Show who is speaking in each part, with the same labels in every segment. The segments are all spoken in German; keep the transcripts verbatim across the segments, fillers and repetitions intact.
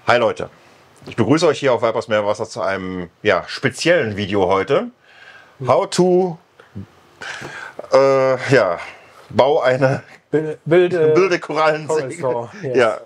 Speaker 1: Hi Leute, ich begrüße euch hier auf Vipers Meerwasser zu einem ja, speziellen Video heute. How to äh, ja, bau eine
Speaker 2: Bilde, Bilde,
Speaker 1: Bilde Korallensäge.
Speaker 2: Yes.
Speaker 1: Ja.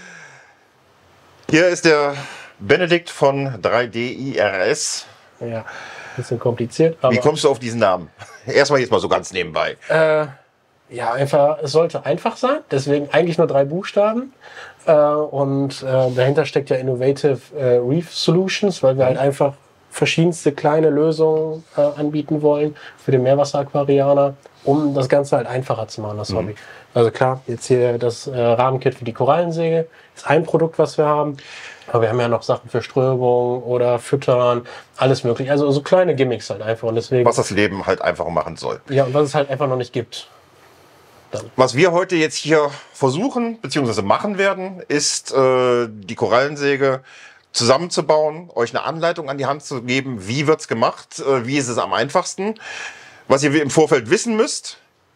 Speaker 1: Hier ist der Benedikt von drei D I R S.
Speaker 2: Ja, bisschen kompliziert. Aber,
Speaker 1: Wie kommst du auf diesen Namen? Erstmal jetzt mal so ganz nebenbei.
Speaker 2: Äh, ja, einfach, es sollte einfach sein. Deswegen eigentlich nur drei Buchstaben. Äh, und äh, dahinter steckt ja Innovative äh, Reef Solutions, weil wir halt einfach verschiedenste kleine Lösungen äh, anbieten wollen für den Meerwasseraquarianer, um das Ganze halt einfacher zu machen, das Hobby. Mhm. Also klar, jetzt hier das äh, Rahmenkit für die Korallensäge ist ein Produkt, was wir haben. Aber wir haben ja noch Sachen für Strömung oder Füttern, alles mögliche. Also so kleine Gimmicks halt einfach. Und deswegen,
Speaker 1: was das Leben halt einfacher machen soll.
Speaker 2: Ja, und was es halt einfach noch nicht gibt. Dann.
Speaker 1: Was wir heute jetzt hier versuchen bzw. machen werden, ist äh, die Korallensäge zusammenzubauen, euch eine Anleitung an die Hand zu geben, wie wird's gemacht, äh, wie ist es am einfachsten. Was ihr im Vorfeld wissen müsst: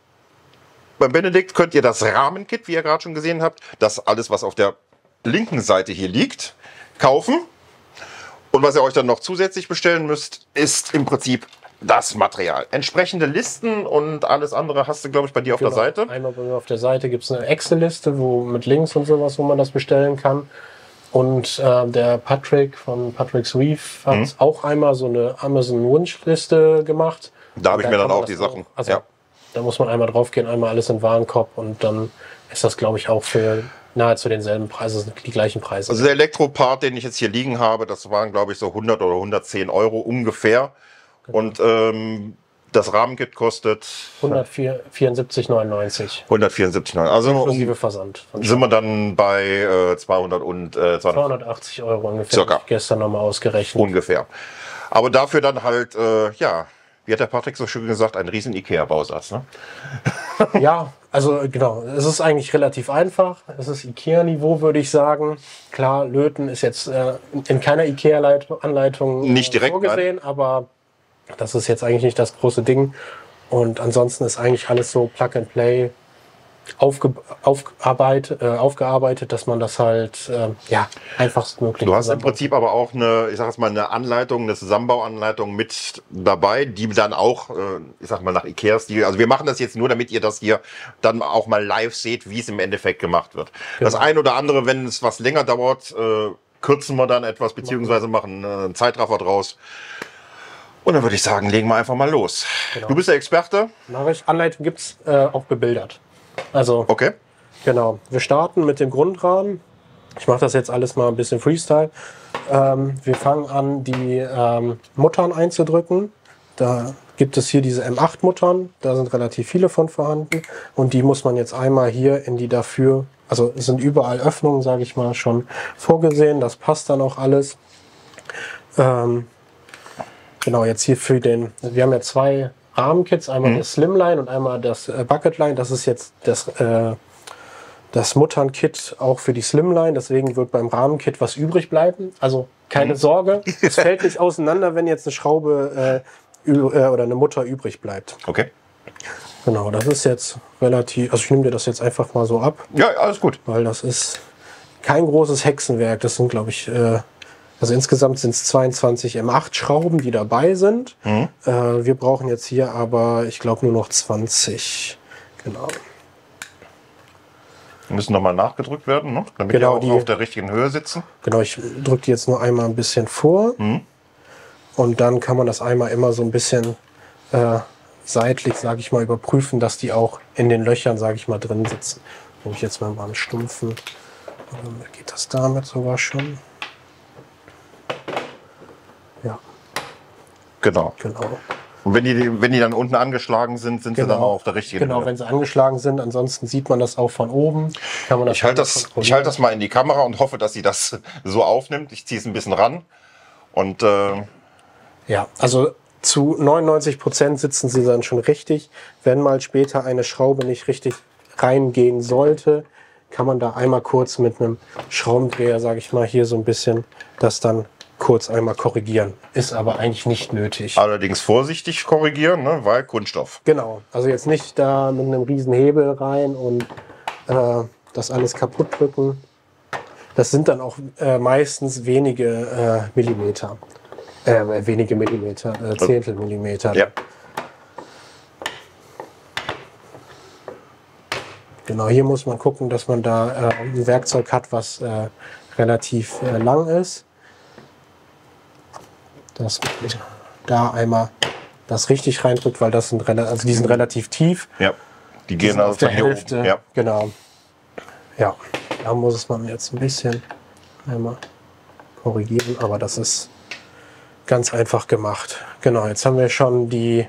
Speaker 1: Beim Benedikt könnt ihr das Rahmenkit, wie ihr gerade schon gesehen habt, das alles, was auf der linken Seite hier liegt, kaufen. Und was ihr euch dann noch zusätzlich bestellen müsst, ist im Prinzip das Material. Entsprechende Listen und alles andere hast du, glaube ich, bei dir auf
Speaker 2: genau.
Speaker 1: der Seite.
Speaker 2: Einmal bei mir auf der Seite gibt es eine Excel-Liste, wo mit Links und sowas, wo man das bestellen kann. Und äh, der Patrick von Patrick's Reef hat mhm. auch einmal so eine Amazon-Wunschliste gemacht.
Speaker 1: Da habe ich
Speaker 2: da
Speaker 1: mir dann auch die
Speaker 2: auch,
Speaker 1: Sachen.
Speaker 2: Also
Speaker 1: ja.
Speaker 2: Da muss man einmal drauf gehen, einmal alles in den Warenkorb und dann ist das, glaube ich, auch für nahezu denselben Preise, die gleichen Preise.
Speaker 1: Also der Elektropart, den ich jetzt hier liegen habe, das waren, glaube ich, so hundert oder hundertzehn Euro ungefähr. Genau. Und ähm, das Rahmenkit kostet
Speaker 2: hundertvierundsiebzig neunundneunzig.
Speaker 1: hundertvierundsiebzig neunundneunzig. Also
Speaker 2: inklusive Versand.
Speaker 1: Sind wir dann bei äh, zweihundert und äh,
Speaker 2: zweihundertachtzig Euro ungefähr.
Speaker 1: Circa.
Speaker 2: Hab ich gestern nochmal ausgerechnet.
Speaker 1: Ungefähr. Aber dafür dann halt, äh, ja, wie hat der Patrick so schön gesagt, ein riesen Ikea-Bausatz, ne?
Speaker 2: Ja, also genau, es ist eigentlich relativ einfach. Es ist Ikea-Niveau, würde ich sagen. Klar, Löten ist jetzt äh, in keiner Ikea-Anleitung
Speaker 1: nicht direkt
Speaker 2: vorgesehen, nein. Aber das ist jetzt eigentlich nicht das große Ding. Und ansonsten ist eigentlich alles so Plug and Play aufge, aufgearbeitet, äh, aufgearbeitet, dass man das halt äh, ja, einfachstmöglich.
Speaker 1: Du hast im Prinzip aber auch eine, ich sag jetzt mal, eine Anleitung, eine Zusammenbauanleitung mit dabei, die dann auch, äh, ich sag mal, nach Ikea-Stil. Also wir machen das jetzt nur, damit ihr das hier dann auch mal live seht, wie es im Endeffekt gemacht wird. Genau. Das ein oder andere, wenn es was länger dauert, äh, kürzen wir dann etwas, beziehungsweise machen äh, einen Zeitraffer draus. Und dann würde ich sagen, legen wir einfach mal los. Genau. Du bist der Experte.
Speaker 2: Mache ich. Anleitung gibt es äh, auch bebildert. Also,
Speaker 1: okay.
Speaker 2: Genau. Wir starten mit dem Grundrahmen. Ich mache das jetzt alles mal ein bisschen Freestyle. Ähm, wir fangen an, die ähm, Muttern einzudrücken. Da gibt es hier diese M acht Muttern. Da sind relativ viele von vorhanden. Und die muss man jetzt einmal hier in die dafür, also es sind überall Öffnungen, sage ich mal, schon vorgesehen. Das passt dann auch alles. Ähm, genau, jetzt hier für den, wir haben ja zwei Rahmenkits, einmal mhm. das Slimline und einmal das äh, Bucketline. Das ist jetzt das, äh, das Mutternkit auch für die Slimline. Deswegen wird beim Rahmenkit was übrig bleiben. Also keine mhm. Sorge, es fällt nicht auseinander, wenn jetzt eine Schraube äh, äh, oder eine Mutter übrig bleibt.
Speaker 1: Okay.
Speaker 2: Genau, das ist jetzt relativ, also ich nehme dir das jetzt einfach mal so ab.
Speaker 1: Ja, alles gut.
Speaker 2: Weil das ist kein großes Hexenwerk. Das sind, glaube ich, äh, Also insgesamt sind es zweiundzwanzig M acht Schrauben, die dabei sind. Mhm. Äh, wir brauchen jetzt hier aber, ich glaube, nur noch zwanzig. Genau.
Speaker 1: Die müssen nochmal nachgedrückt werden, ne? Damit
Speaker 2: genau,
Speaker 1: die auch die, auf der richtigen Höhe sitzen.
Speaker 2: Genau, ich drücke die jetzt nur einmal ein bisschen vor. Mhm. Und dann kann man das einmal immer so ein bisschen äh, seitlich, sage ich mal, überprüfen, dass die auch in den Löchern, sage ich mal, drin sitzen. Nehme ich jetzt mal einen stumpfen. Dann geht das damit sogar schon. Ja.
Speaker 1: Genau.
Speaker 2: Genau.
Speaker 1: Und wenn die, wenn die dann unten angeschlagen sind, sind
Speaker 2: genau.
Speaker 1: sie dann auch auf der richtigen
Speaker 2: Genau,
Speaker 1: Höhe.
Speaker 2: wenn sie angeschlagen sind. Ansonsten sieht man das auch von oben. Kann man das
Speaker 1: ich halte das, ich halte das mal in die Kamera und hoffe, dass sie das so aufnimmt. Ich ziehe es ein bisschen ran. Und äh
Speaker 2: ja, also zu neunundneunzig Prozent sitzen sie dann schon richtig. Wenn mal später eine Schraube nicht richtig reingehen sollte, kann man da einmal kurz mit einem Schraubendreher, sage ich mal, hier so ein bisschen das dann kurz einmal korrigieren. Ist aber eigentlich nicht nötig.
Speaker 1: Allerdings vorsichtig korrigieren, ne? Weil Kunststoff.
Speaker 2: Genau. Also jetzt nicht da mit einem riesen Hebel rein und äh, das alles kaputt drücken. Das sind dann auch äh, meistens wenige äh, Millimeter. Äh, wenige Millimeter, äh, Zehntel Millimeter.
Speaker 1: Ja.
Speaker 2: Genau, hier muss man gucken, dass man da äh, ein Werkzeug hat, was äh, relativ äh, lang ist. Dass man da einmal das richtig reindrückt, weil das sind, also die sind relativ tief.
Speaker 1: Ja, die
Speaker 2: Die
Speaker 1: gehen
Speaker 2: sind auf der
Speaker 1: von hier
Speaker 2: Hälfte.
Speaker 1: oben. Ja.
Speaker 2: Genau. Ja, da muss es man jetzt ein bisschen einmal korrigieren, aber das ist ganz einfach gemacht. Genau, jetzt haben wir schon die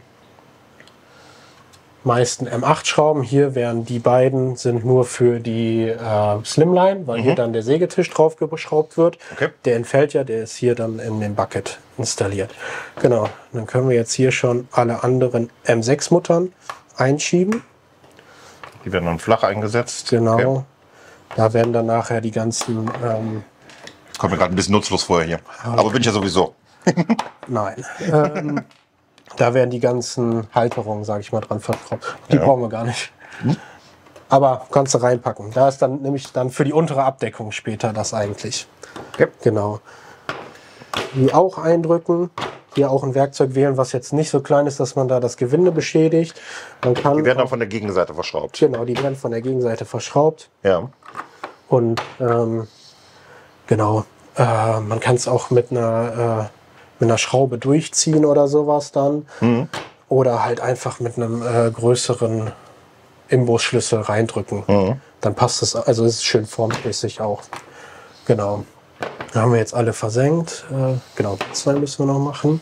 Speaker 2: meisten M acht Schrauben. Hier wären die beiden sind nur für die äh, Slimline, weil
Speaker 1: Mhm.
Speaker 2: hier dann der Sägetisch drauf geschraubt wird.
Speaker 1: Okay.
Speaker 2: Der entfällt ja, der ist hier dann in dem Bucket installiert. Genau, dann können wir jetzt hier schon alle anderen M sechs Muttern einschieben.
Speaker 1: Die werden dann flach eingesetzt.
Speaker 2: Genau.
Speaker 1: Okay.
Speaker 2: Da werden dann nachher die ganzen, ähm,
Speaker 1: Kommt mir gerade ein bisschen nutzlos vorher hier. Aber bin ich ja sowieso.
Speaker 2: nein, ähm, da werden die ganzen Halterungen, sage ich mal, dran verschraubt. Die
Speaker 1: Ja.
Speaker 2: brauchen wir gar nicht. Aber kannst du reinpacken. Da ist dann nämlich dann für die untere Abdeckung später das eigentlich.
Speaker 1: Okay.
Speaker 2: Genau. Die auch eindrücken. Hier auch ein Werkzeug wählen, was jetzt nicht so klein ist, dass man da das Gewinde beschädigt. Man kann
Speaker 1: Die werden dann
Speaker 2: auch,
Speaker 1: von der Gegenseite verschraubt.
Speaker 2: genau, die werden von der Gegenseite verschraubt.
Speaker 1: Ja.
Speaker 2: Und ähm, genau, äh, man kann es auch mit einer, äh, mit einer Schraube durchziehen oder sowas dann.
Speaker 1: Mhm.
Speaker 2: Oder halt einfach mit einem äh, größeren Imbusschlüssel reindrücken.
Speaker 1: Mhm.
Speaker 2: Dann passt es, also es ist schön formschlüssig auch. Genau. Da haben wir jetzt alle versenkt. Äh, genau, zwei müssen wir noch machen.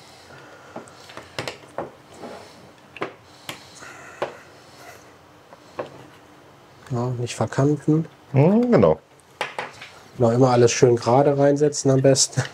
Speaker 2: Ja, nicht verkanten.
Speaker 1: Mhm, genau.
Speaker 2: Genau, immer alles schön gerade reinsetzen am besten.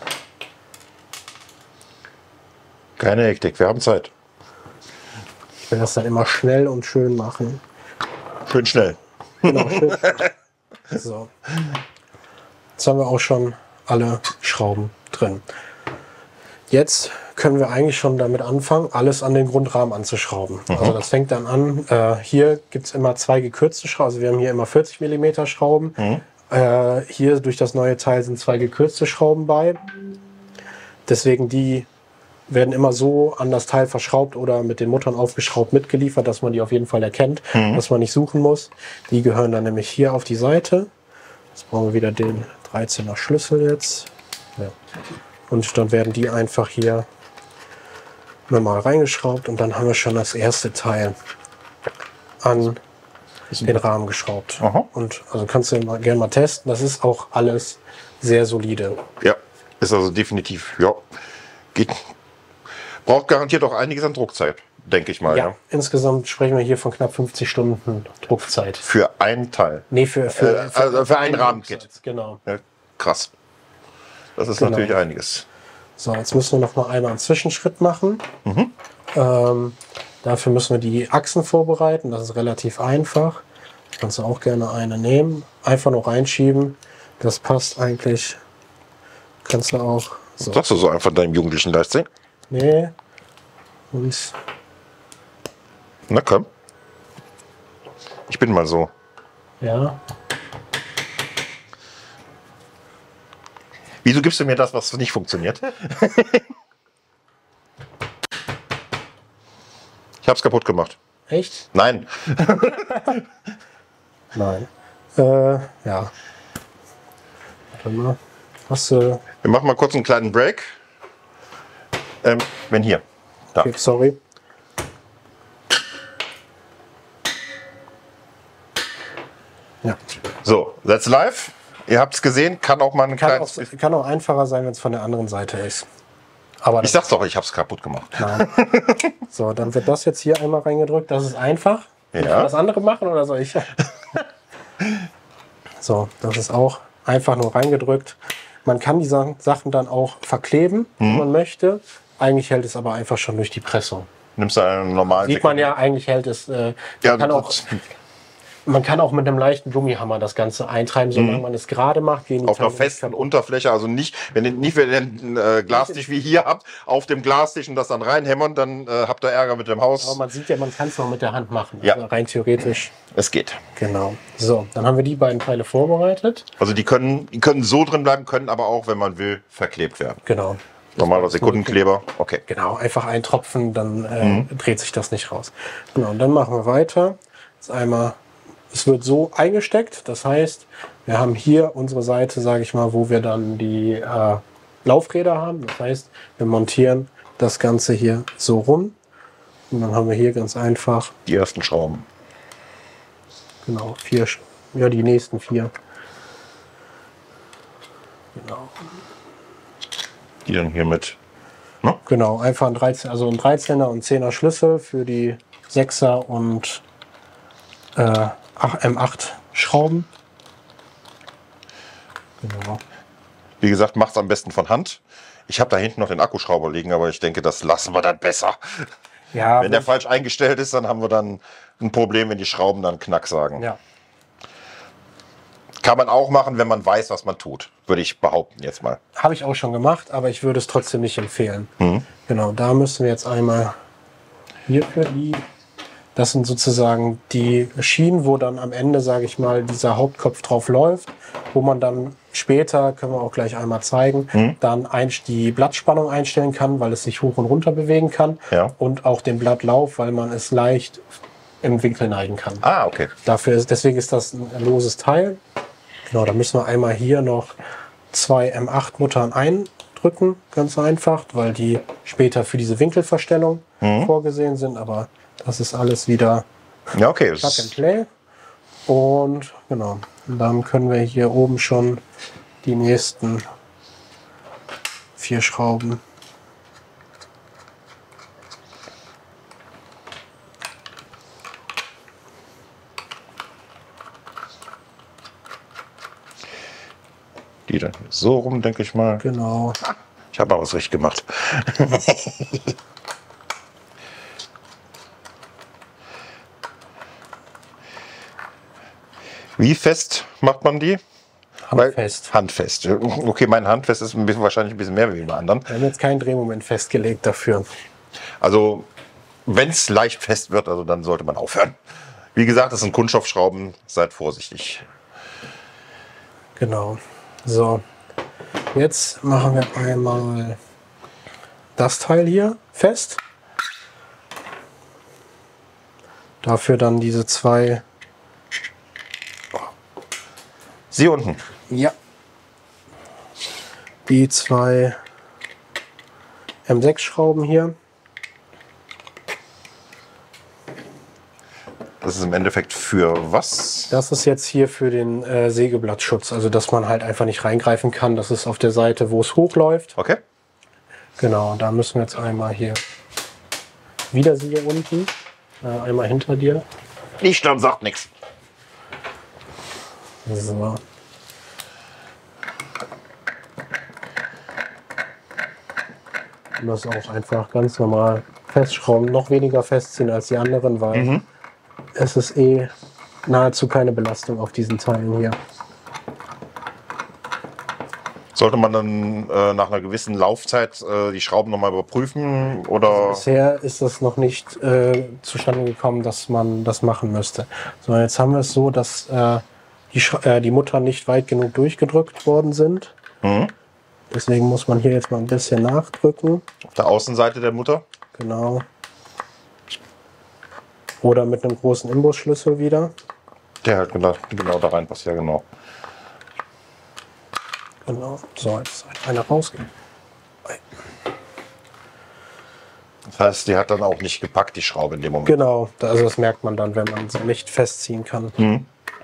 Speaker 1: Keine Hektik, wir haben Zeit.
Speaker 2: Ich will das dann immer schnell und schön machen.
Speaker 1: Schön schnell.
Speaker 2: Genau, schön. So. Jetzt haben wir auch schon alle Schrauben drin. Jetzt können wir eigentlich schon damit anfangen, alles an den Grundrahmen anzuschrauben.
Speaker 1: Mhm.
Speaker 2: Also das fängt dann an, äh, hier gibt es immer zwei gekürzte Schrauben, also wir haben hier immer vierzig Millimeter Schrauben.
Speaker 1: Mhm.
Speaker 2: Äh, hier durch das neue Teil sind zwei gekürzte Schrauben bei. Deswegen die werden immer so an das Teil verschraubt oder mit den Muttern aufgeschraubt mitgeliefert, dass man die auf jeden Fall erkennt,
Speaker 1: Mhm.
Speaker 2: dass man nicht suchen muss. Die gehören dann nämlich hier auf die Seite. Jetzt brauchen wir wieder den dreizehner Schlüssel jetzt. Ja. Und dann werden die einfach hier normal reingeschraubt und dann haben wir schon das erste Teil an den Rahmen geschraubt.
Speaker 1: Aha.
Speaker 2: Und also kannst du mal, gerne mal testen. Das ist auch alles sehr solide.
Speaker 1: Ja, ist also definitiv, ja. Geht. Braucht garantiert auch einiges an Druckzeit, denke ich mal.
Speaker 2: Ja,
Speaker 1: Ja.
Speaker 2: insgesamt sprechen wir hier von knapp fünfzig Stunden Druckzeit.
Speaker 1: Für einen Teil.
Speaker 2: Nee, für, für,
Speaker 1: Äh, also für ein Rahmenkit.
Speaker 2: Drucksatz, genau.
Speaker 1: Ja, krass. Das ist
Speaker 2: Genau.
Speaker 1: natürlich einiges.
Speaker 2: So, jetzt müssen wir noch mal einmal einen Zwischenschritt machen. Ähm, dafür müssen wir die Achsen vorbereiten. Das ist relativ einfach. Kannst du auch gerne eine nehmen. Einfach nur reinschieben. Das passt eigentlich. Kannst du auch. So.
Speaker 1: Sagst du so einfach deinem jugendlichen Leichtsinn?
Speaker 2: Nee. Und
Speaker 1: Na komm. Ich bin mal so.
Speaker 2: ja.
Speaker 1: Wieso gibst du mir das, was nicht funktioniert? Ich hab's kaputt gemacht.
Speaker 2: Echt?
Speaker 1: Nein.
Speaker 2: Nein. Äh, ja. Warte mal. Hast du.
Speaker 1: Wir machen mal kurz einen kleinen Break. Ähm, wenn hier. Da.
Speaker 2: Okay, sorry. Ja.
Speaker 1: So, that's live. Ihr habt's gesehen. Kann auch mal ein
Speaker 2: Kann auch,
Speaker 1: kleines...
Speaker 2: kann auch einfacher sein, wenn es von der anderen Seite ist. Aber
Speaker 1: Ich sag's doch, ich hab's kaputt gemacht.
Speaker 2: nein. So, dann wird das jetzt hier einmal reingedrückt. Das ist einfach.
Speaker 1: Ja.
Speaker 2: Soll ich das andere machen oder soll ich? So, das ist auch einfach nur reingedrückt. Man kann die Sa- Sachen dann auch verkleben, wenn man möchte. Eigentlich hält es aber einfach schon durch die Pressung.
Speaker 1: Nimmst du einen normalen...
Speaker 2: Sieht man ja, eigentlich hält es. Äh,
Speaker 1: Ja,
Speaker 2: man kann auch,
Speaker 1: das-
Speaker 2: Man kann auch mit einem leichten Gummihammer das Ganze eintreiben, solange
Speaker 1: Mhm.
Speaker 2: man es gerade macht. Gehen die
Speaker 1: Auf einer
Speaker 2: Teile nicht
Speaker 1: festen
Speaker 2: kaputt.
Speaker 1: Unterfläche, also nicht, wenn ihr nicht wenn ihr einen äh, Glastisch wie hier habt, auf dem Glastisch und das dann reinhämmern, dann äh, habt ihr Ärger mit dem
Speaker 2: Aber
Speaker 1: Haus.
Speaker 2: man sieht ja, man kann es noch mit der Hand machen.
Speaker 1: Ja.
Speaker 2: Also rein theoretisch.
Speaker 1: Es geht.
Speaker 2: Genau. So, dann haben wir die beiden Teile vorbereitet.
Speaker 1: Also die können, die können so drin bleiben, können aber auch, wenn man will, verklebt werden.
Speaker 2: Genau.
Speaker 1: Normaler Sekundenkleber. Okay.
Speaker 2: Genau, einfach eintropfen, dann äh, dreht sich das nicht raus. Genau, und dann machen wir weiter. Jetzt einmal, es wird so eingesteckt, das heißt, wir haben hier unsere Seite, sage ich mal, wo wir dann die äh, Laufräder haben. Das heißt, wir montieren das Ganze hier so rum. Und dann haben wir hier ganz einfach,
Speaker 1: Die ersten Schrauben.
Speaker 2: genau, vier, Sch- ja, die nächsten vier. Genau.
Speaker 1: Die dann hier mit.
Speaker 2: Genau, einfach ein dreizehn, also ein dreizehner und zehner Schlüssel für die sechser und äh, M acht Schrauben. Genau.
Speaker 1: Wie gesagt, macht's am besten von Hand. Ich habe da hinten noch den Akkuschrauber liegen, aber ich denke, das lassen wir dann besser.
Speaker 2: Ja,
Speaker 1: Wenn der falsch eingestellt ist, dann haben wir dann ein Problem, wenn die Schrauben dann Knack sagen.
Speaker 2: ja.
Speaker 1: Kann man auch machen, wenn man weiß, was man tut, würde ich behaupten jetzt mal.
Speaker 2: Habe ich auch schon gemacht, aber ich würde es trotzdem nicht empfehlen.
Speaker 1: Mhm.
Speaker 2: Genau, da müssen wir jetzt einmal hierfür die. Das sind sozusagen die Schienen, wo dann am Ende, sage ich mal, dieser Hauptkopf drauf läuft, wo man dann später, können wir auch gleich einmal zeigen,
Speaker 1: Mhm.
Speaker 2: dann ein, die Blattspannung einstellen kann, weil es sich hoch und runter bewegen kann.
Speaker 1: Ja.
Speaker 2: Und auch den Blattlauf, weil man es leicht im Winkel neigen kann.
Speaker 1: Ah, okay.
Speaker 2: Dafür ist, deswegen ist das ein loses Teil. Genau, da müssen wir einmal hier noch zwei M acht Muttern eindrücken, ganz einfach, weil die später für diese Winkelverstellung
Speaker 1: Mhm.
Speaker 2: vorgesehen sind. Aber das ist alles wieder
Speaker 1: Ja, okay.
Speaker 2: Plug
Speaker 1: Das
Speaker 2: and Play. Und genau, und dann können wir hier oben schon die nächsten vier Schrauben.
Speaker 1: die dann so rum, denke ich mal.
Speaker 2: Genau.
Speaker 1: Ich habe mal was richtig gemacht. Wie fest macht man die?
Speaker 2: Handfest.
Speaker 1: Handfest. Okay, mein Handfest ist ein bisschen, wahrscheinlich ein bisschen mehr wie bei anderen.
Speaker 2: Wir haben jetzt keinen Drehmoment festgelegt dafür.
Speaker 1: Also, wenn es leicht fest wird, also dann sollte man aufhören. Wie gesagt, das sind Kunststoffschrauben, seid vorsichtig.
Speaker 2: Genau. So, jetzt machen wir einmal das Teil hier fest. Dafür dann diese zwei.
Speaker 1: Sie unten.
Speaker 2: Ja. Die zwei M sechs Schrauben hier.
Speaker 1: Das ist im Endeffekt für was?
Speaker 2: Das ist jetzt hier für den äh, Sägeblattschutz, also dass man halt einfach nicht reingreifen kann. Das ist auf der Seite, wo es hochläuft.
Speaker 1: Okay.
Speaker 2: Genau, da müssen wir jetzt einmal hier wieder sie hier unten, äh, einmal hinter dir.
Speaker 1: Nicht, dann sagt nichts.
Speaker 2: So. Und das auch einfach ganz normal festschrauben, noch weniger festziehen als die anderen, weil
Speaker 1: Mhm.
Speaker 2: es ist eh nahezu keine Belastung auf diesen Teilen hier.
Speaker 1: Sollte man dann äh, nach einer gewissen Laufzeit äh, die Schrauben nochmal überprüfen? Oder?
Speaker 2: Bisher ist das noch nicht äh, zustande gekommen, dass man das machen müsste. So, jetzt haben wir es so, dass äh, die, Sch- äh, die Mutter nicht weit genug durchgedrückt worden sind.
Speaker 1: Mhm.
Speaker 2: Deswegen muss man hier jetzt mal ein bisschen nachdrücken.
Speaker 1: Auf der Außenseite der Mutter?
Speaker 2: Genau. Oder mit einem großen Imbusschlüssel wieder.
Speaker 1: Der halt genau, genau da reinpasst, ja genau.
Speaker 2: Genau. So, jetzt soll einer rausgehen.
Speaker 1: Das heißt, die hat dann auch nicht gepackt, die Schraube in dem Moment.
Speaker 2: Genau, also das merkt man dann, wenn man sie nicht festziehen kann.
Speaker 1: Mhm.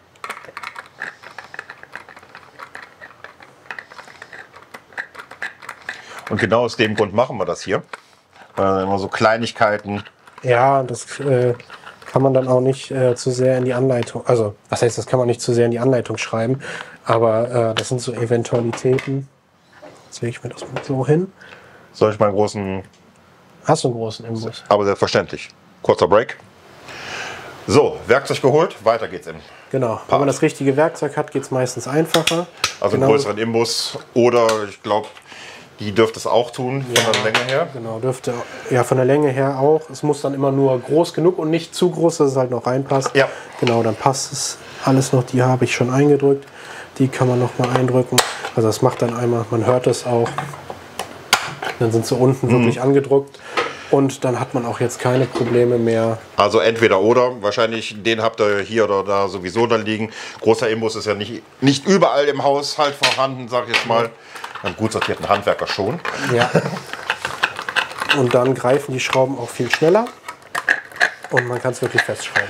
Speaker 1: Und genau aus dem Grund machen wir das hier. Weil immer so Kleinigkeiten.
Speaker 2: Ja, das äh, kann man dann auch nicht äh, zu sehr in die Anleitung, also was heißt, das kann man nicht zu sehr in die Anleitung schreiben, aber äh, das sind so Eventualitäten. Jetzt lege ich mir das mal so hin.
Speaker 1: Soll ich mal einen großen,
Speaker 2: Hast du einen großen Imbus?
Speaker 1: aber selbstverständlich. Kurzer Break. So, Werkzeug geholt, weiter geht's im.
Speaker 2: Genau, wenn man das richtige Werkzeug hat, geht es meistens einfacher.
Speaker 1: Also
Speaker 2: genau.
Speaker 1: einen größeren Imbus oder ich glaube, die dürfte es auch tun,
Speaker 2: ja,
Speaker 1: von der Länge her.
Speaker 2: Genau, dürfte ja von der Länge her auch. Es muss dann immer nur groß genug und nicht zu groß, dass es halt noch reinpasst.
Speaker 1: Ja.
Speaker 2: Genau, dann passt es alles noch. Die habe ich schon eingedrückt. Die kann man noch mal eindrücken. Also das macht dann einmal, man hört es auch. Dann sind sie unten mhm. wirklich angedruckt. Und dann hat man auch jetzt keine Probleme mehr.
Speaker 1: Also entweder oder. Wahrscheinlich den habt ihr hier oder da sowieso dann liegen. Großer Imbus ist ja nicht, nicht überall im Haushalt vorhanden, sag ich jetzt mal. Einen gut sortierten Handwerker schon.
Speaker 2: Ja. Und dann greifen die Schrauben auch viel schneller. Und man kann es wirklich festschrauben.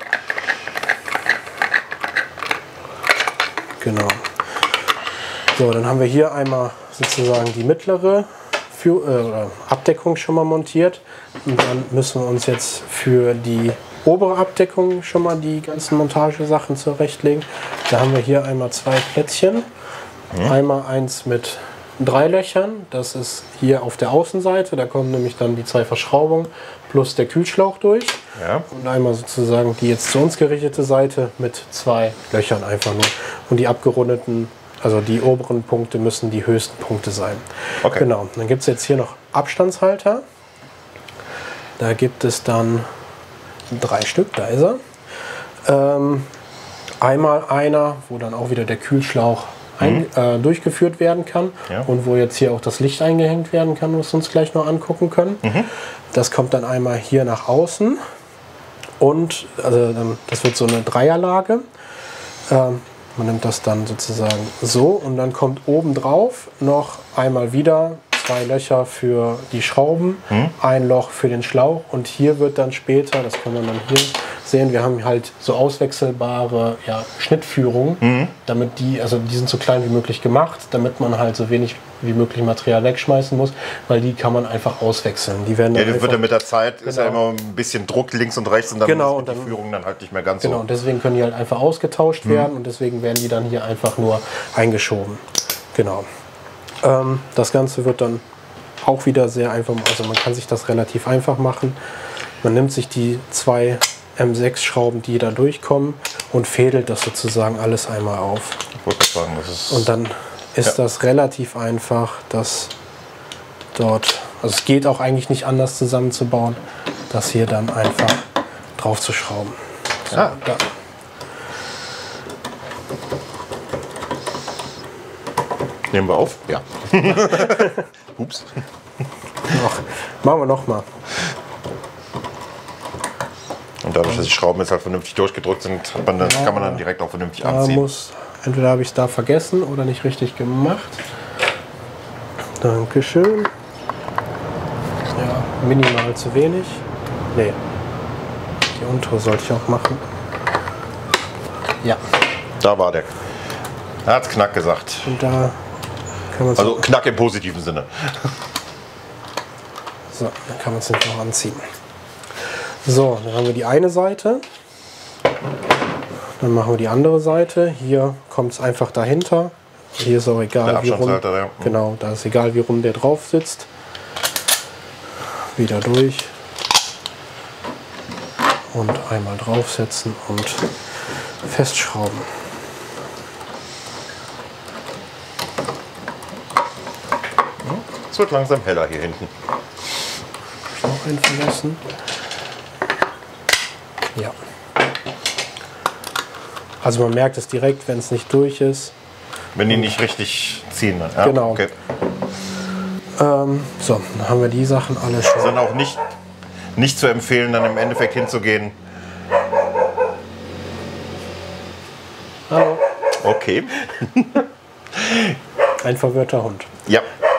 Speaker 2: Genau. So, dann haben wir hier einmal sozusagen die mittlere Für, äh, Abdeckung schon mal montiert. Und dann müssen wir uns jetzt für die obere Abdeckung schon mal die ganzen Montagesachen zurechtlegen. Da haben wir hier einmal zwei Plättchen. Mhm. Einmal eins mit drei Löchern. Das ist hier auf der Außenseite. Da kommen nämlich dann die zwei Verschraubungen plus der Kühlschlauch durch.
Speaker 1: Ja.
Speaker 2: Und einmal sozusagen die jetzt zu uns gerichtete Seite mit zwei Löchern einfach nur. Und die abgerundeten, also die oberen Punkte müssen die höchsten Punkte sein.
Speaker 1: Okay.
Speaker 2: Genau. Dann gibt es jetzt hier noch Abstandshalter. Da gibt es dann drei Stück, da ist er. Ähm, einmal einer, wo dann auch wieder der Kühlschlauch ein, mhm. äh, durchgeführt werden kann
Speaker 1: ja.
Speaker 2: und wo jetzt hier auch das Licht eingehängt werden kann, was wir uns gleich noch angucken können. Mhm. Das kommt dann einmal hier nach außen und also, das wird so eine Dreierlage. Ähm, man nimmt das dann sozusagen so und dann kommt oben drauf noch einmal wieder zwei Löcher für die Schrauben, mhm. ein Loch für den Schlauch und hier wird dann später, das kann man dann hier sehen, wir haben halt so auswechselbare ja, Schnittführungen, mhm. damit die, also die sind so klein wie möglich gemacht, damit man halt so wenig wie möglich Material wegschmeißen muss, weil die kann man einfach auswechseln. Die werden
Speaker 1: ja,
Speaker 2: dann
Speaker 1: das wird ja mit der Zeit,
Speaker 2: genau.
Speaker 1: ist ja immer ein bisschen Druck links und rechts und dann
Speaker 2: genau,
Speaker 1: ist die Führung dann halt nicht mehr ganz
Speaker 2: genau,
Speaker 1: so.
Speaker 2: Und deswegen können die halt einfach ausgetauscht mhm. werden und deswegen werden die dann hier einfach nur eingeschoben. Genau. Ähm, das Ganze wird dann auch wieder sehr einfach, also man kann sich das relativ einfach machen. Man nimmt sich die zwei M sechs Schrauben, die da durchkommen und fädelt das sozusagen alles einmal auf.
Speaker 1: Ich wollte sagen, das ist
Speaker 2: und dann ist ja. das relativ einfach, das dort, also es geht auch eigentlich nicht anders zusammenzubauen, das hier dann einfach drauf zu schrauben. So,
Speaker 1: ja.
Speaker 2: da.
Speaker 1: Nehmen wir auf? Ja. Ups.
Speaker 2: Noch. Machen wir noch mal.
Speaker 1: Und dadurch, dass die Schrauben jetzt halt vernünftig durchgedrückt sind, hat man dann, ja, kann man dann direkt auch vernünftig
Speaker 2: da
Speaker 1: anziehen.
Speaker 2: Muss, entweder habe ich es da vergessen oder nicht richtig gemacht. Dankeschön. Ja, minimal zu wenig. Nee. Die untere sollte ich auch machen. Ja.
Speaker 1: Da war der. Er hat Knack gesagt.
Speaker 2: Und da kann man es.
Speaker 1: Also Knack im positiven Sinne.
Speaker 2: So, dann kann man es nämlich noch anziehen. So, dann haben wir die eine Seite. Dann machen wir die andere Seite. Hier kommt es einfach dahinter. Hier ist auch egal, wie rum. Ja. Genau, da ist egal, wie rum der drauf sitzt. Wieder durch. Und einmal draufsetzen und festschrauben.
Speaker 1: Es wird langsam heller hier hinten.
Speaker 2: Noch einen vergessen. Ja. Also man merkt es direkt, wenn es nicht durch ist.
Speaker 1: Wenn die nicht richtig ziehen. Dann. Ja,
Speaker 2: genau.
Speaker 1: Okay.
Speaker 2: Ähm, so, dann haben wir die Sachen alle schon.
Speaker 1: Ist dann auch nicht, nicht zu empfehlen, dann im Endeffekt hinzugehen.
Speaker 2: Hallo.
Speaker 1: Okay.
Speaker 2: Ein verwirrter Hund.
Speaker 1: Ja.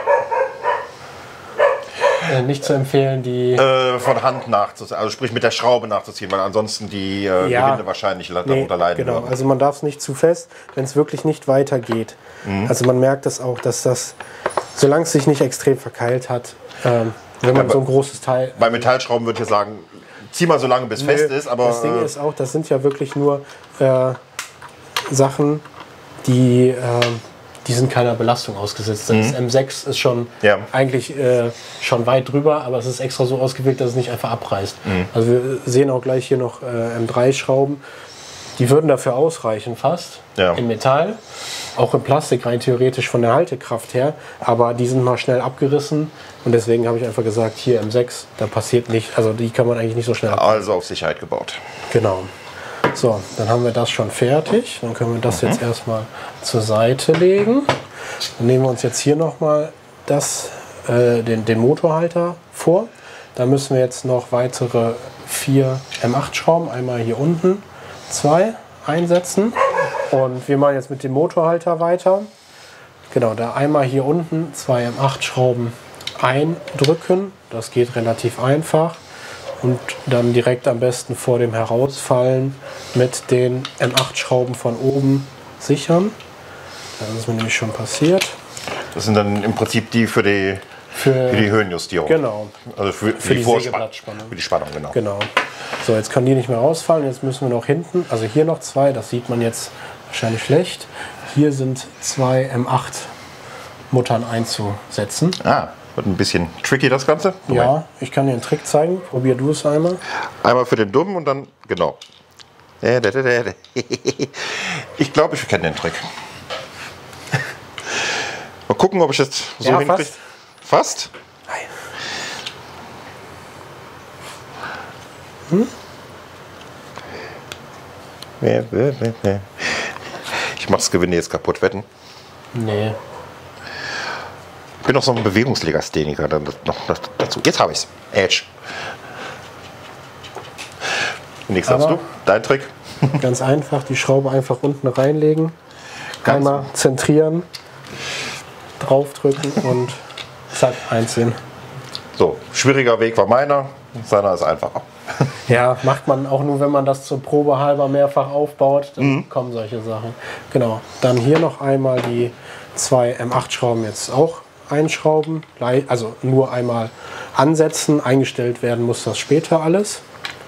Speaker 2: Äh, nicht zu empfehlen, die
Speaker 1: Äh, von Hand nachzuziehen, also sprich mit der Schraube nachzuziehen, weil ansonsten die äh,
Speaker 2: Ja.
Speaker 1: Gewinde wahrscheinlich darunter
Speaker 2: Nee,
Speaker 1: leiden
Speaker 2: genau.
Speaker 1: würden.
Speaker 2: Also man darf es nicht zu fest, wenn es wirklich nicht weitergeht.
Speaker 1: Mhm.
Speaker 2: Also man merkt das auch, dass das, solange es sich nicht extrem verkeilt hat, ähm, wenn man
Speaker 1: Aber
Speaker 2: so ein großes Teil...
Speaker 1: Bei Metallschrauben würde ich sagen, zieh mal so lange, bis fest ist. Aber
Speaker 2: das Ding
Speaker 1: äh,
Speaker 2: ist auch, das sind ja wirklich nur äh, Sachen, die, äh, die sind keiner Belastung ausgesetzt. Das
Speaker 1: Mhm.
Speaker 2: M sechs ist schon
Speaker 1: Ja.
Speaker 2: eigentlich äh, schon weit drüber, aber es ist extra so ausgewählt, dass es nicht einfach abreißt.
Speaker 1: Mhm.
Speaker 2: Also wir sehen auch gleich hier noch äh, M drei Schrauben. Die würden dafür ausreichen fast,
Speaker 1: Ja.
Speaker 2: in Metall, auch in Plastik rein theoretisch von der Haltekraft her, aber die sind mal schnell abgerissen und deswegen habe ich einfach gesagt, hier M sechs, da passiert nicht, also die kann man eigentlich nicht so schnell ab.
Speaker 1: Also auf Sicherheit gebaut.
Speaker 2: Genau. So, dann haben wir das schon fertig, dann können wir das
Speaker 1: Mhm.
Speaker 2: jetzt erstmal zur Seite legen. Dann nehmen wir uns jetzt hier nochmal das, äh, den, den Motorhalter vor. Da müssen wir jetzt noch weitere vier M acht Schrauben, einmal hier unten zwei einsetzen und wir machen jetzt mit dem Motorhalter weiter. Genau, da einmal hier unten zwei M acht Schrauben eindrücken, das geht relativ einfach und dann direkt am besten vor dem Herausfallen mit den M acht Schrauben von oben sichern. Das ist mir nämlich schon passiert.
Speaker 1: Das sind dann im Prinzip die für die,
Speaker 2: Für,
Speaker 1: für die Höhenjustierung.
Speaker 2: Genau.
Speaker 1: Also für, für,
Speaker 2: Für
Speaker 1: die,
Speaker 2: die
Speaker 1: Vorspannung.
Speaker 2: Sägeblattspannung.
Speaker 1: Für die Spannung, genau.
Speaker 2: Genau. So, jetzt kann die nicht mehr rausfallen. Jetzt müssen wir noch hinten, also hier noch zwei, das sieht man jetzt wahrscheinlich schlecht. Hier sind zwei M acht Muttern einzusetzen.
Speaker 1: Ah, wird ein bisschen tricky das Ganze. Moment.
Speaker 2: Ja, ich kann dir einen Trick zeigen. Probier du es einmal.
Speaker 1: Einmal für den Dummen und dann, genau. Ich glaube, ich kenne den Trick. Mal gucken, ob ich jetzt so
Speaker 2: Ja,
Speaker 1: hinkriege.
Speaker 2: fast.
Speaker 1: Fast?
Speaker 2: Hm?
Speaker 1: Ich mach's Gewinne jetzt kaputt, wetten.
Speaker 2: Nee.
Speaker 1: Ich bin noch so ein Bewegungslegastheniker dann noch dazu. Jetzt habe ich's. Edge. Nichts sagst
Speaker 2: Aber-
Speaker 1: du? Dein Trick?
Speaker 2: Ganz einfach, die Schraube einfach unten reinlegen.
Speaker 1: Ganz-
Speaker 2: Einmal zentrieren, draufdrücken und zack, einziehen.
Speaker 1: So, schwieriger Weg war meiner. Seiner ist einfacher.
Speaker 2: Ja, macht man auch nur, wenn man das zur Probe halber mehrfach aufbaut, dann kommen solche Sachen. Genau, dann hier noch einmal die zwei M acht Schrauben jetzt auch einschrauben, Lei- also nur einmal ansetzen, eingestellt werden muss das später alles.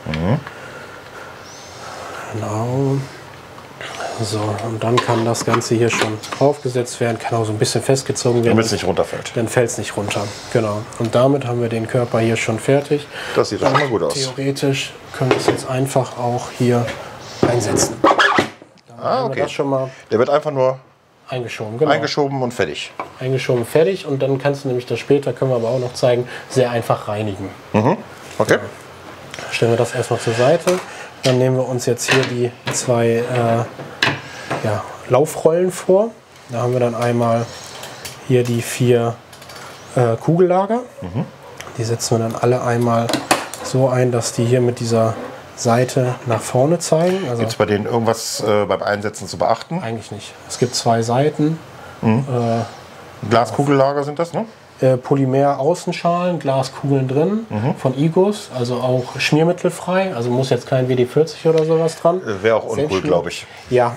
Speaker 2: Genau. So, und dann kann das Ganze hier schon draufgesetzt werden, kann auch so ein bisschen festgezogen werden.
Speaker 1: Damit es nicht runterfällt.
Speaker 2: Dann fällt es nicht runter. Genau. Und damit haben wir den Körper hier schon fertig.
Speaker 1: Das sieht doch schon mal gut aus.
Speaker 2: Theoretisch können wir es jetzt einfach auch hier einsetzen. Dann
Speaker 1: Ah,
Speaker 2: haben wir
Speaker 1: okay.
Speaker 2: das schon mal
Speaker 1: Der wird einfach nur
Speaker 2: eingeschoben. Genau.
Speaker 1: eingeschoben und fertig.
Speaker 2: eingeschoben, fertig. Und dann kannst du nämlich das später, können wir aber auch noch zeigen, sehr einfach reinigen.
Speaker 1: Okay.
Speaker 2: Stellen wir das erstmal zur Seite. Dann nehmen wir uns jetzt hier die zwei äh, ja, Laufrollen vor. Da haben wir dann einmal hier die vier äh, Kugellager. Die setzen wir dann alle einmal so ein, dass die hier mit dieser Seite nach vorne zeigen. Also
Speaker 1: Gibt es bei denen irgendwas äh, beim Einsetzen zu beachten?
Speaker 2: eigentlich nicht. Es gibt zwei Seiten.
Speaker 1: Glaskugellager sind das, ne?
Speaker 2: Äh, Polymer-Außenschalen, Glaskugeln drin von Igos, also auch schmiermittelfrei. Also muss jetzt kein W D vierzig oder sowas dran.
Speaker 1: Äh, Wäre auch uncool,
Speaker 2: Selbstschmier-
Speaker 1: glaube ich.
Speaker 2: Ja,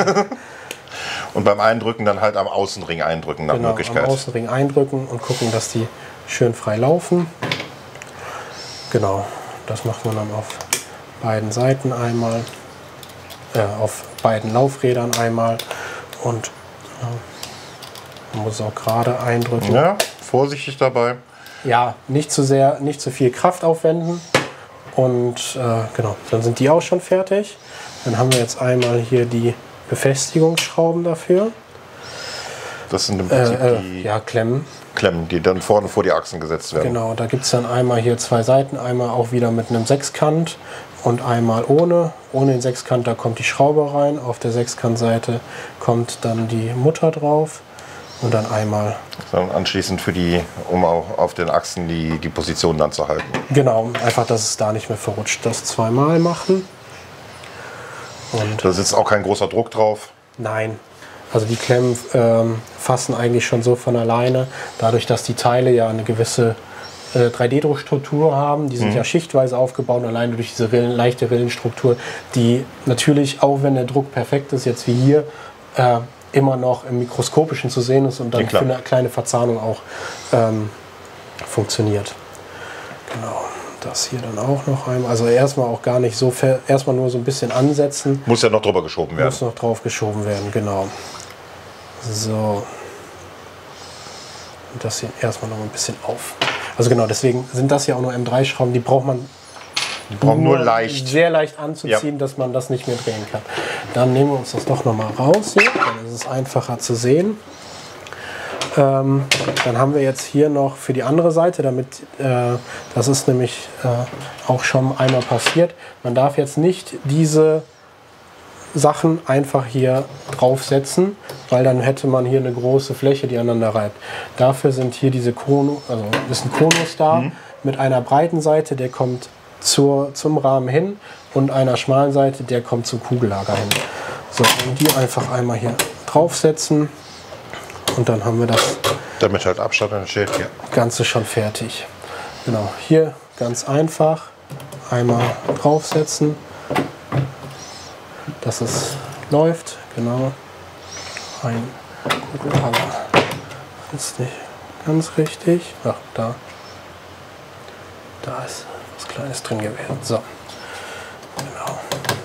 Speaker 1: Und beim Eindrücken dann halt am Außenring eindrücken nach
Speaker 2: genau, am
Speaker 1: Möglichkeit.
Speaker 2: Außenring eindrücken und gucken, dass die schön frei laufen. Genau, das macht man dann auf beiden Seiten einmal, äh, auf beiden Laufrädern einmal und ja, man muss auch gerade eindrücken.
Speaker 1: Ja, vorsichtig dabei.
Speaker 2: Ja, nicht zu sehr, nicht zu viel Kraft aufwenden. Und äh, genau, dann sind die auch schon fertig. Dann haben wir jetzt einmal hier die Befestigungsschrauben dafür.
Speaker 1: Das sind im
Speaker 2: Äh,
Speaker 1: Prinzip
Speaker 2: äh,
Speaker 1: die
Speaker 2: ja, Klemmen.
Speaker 1: Klemmen, die dann vorne vor die Achsen gesetzt werden.
Speaker 2: Genau, da gibt es dann einmal hier zwei Seiten. Einmal auch wieder mit einem Sechskant und einmal ohne. Ohne den Sechskant, da kommt die Schraube rein. Auf der Sechskantseite kommt dann die Mutter drauf. Und dann einmal,
Speaker 1: Dann anschließend für die, um auch auf den Achsen die, die Position dann zu halten.
Speaker 2: genau, einfach, dass es da nicht mehr verrutscht. Das zweimal machen. Und
Speaker 1: Da sitzt auch kein großer Druck drauf.
Speaker 2: nein, also die Klemmen ähm, fassen eigentlich schon so von alleine, dadurch, dass die Teile ja eine gewisse äh, drei D-Druckstruktur haben. Die sind ja schichtweise aufgebaut, alleine durch diese Rillen, leichte Rillenstruktur, die natürlich, auch wenn der Druck perfekt ist, jetzt wie hier, äh, immer noch im Mikroskopischen zu sehen ist und dann
Speaker 1: Ja, klar.
Speaker 2: für eine kleine Verzahnung auch ähm, funktioniert. Genau, das hier dann auch noch einmal. Also erstmal auch gar nicht so, fe- erstmal nur so ein bisschen ansetzen.
Speaker 1: Muss ja noch drüber geschoben werden.
Speaker 2: Muss noch drauf geschoben werden, genau. So, und das hier erstmal noch ein bisschen auf. Also genau, deswegen sind das ja auch nur M drei Schrauben, die braucht man
Speaker 1: die brauchen nur leicht.
Speaker 2: sehr leicht anzuziehen, ja. dass man das nicht mehr drehen kann. Dann nehmen wir uns das doch noch mal raus hier, dann ist es einfacher zu sehen. Ähm, dann haben wir jetzt hier noch für die andere Seite, damit äh, das ist nämlich äh, auch schon einmal passiert. Man darf jetzt nicht diese Sachen einfach hier draufsetzen, weil dann hätte man hier eine große Fläche, die aneinander reibt. Dafür sind hier diese Konus, also ist ein Konus da mhm. mit einer breiten Seite, der kommt zur, zum Rahmen hin und einer schmalen Seite, der kommt zum Kugellager hin. So, und die einfach einmal hier draufsetzen und dann haben wir das
Speaker 1: damit halt Abstand entsteht, ja.
Speaker 2: Ganze schon fertig. Genau, hier ganz einfach einmal draufsetzen, dass es läuft, genau. Ein Kugellager ist nicht ganz richtig. Ach, da. Da ist was Kleines drin gewesen. So, genau.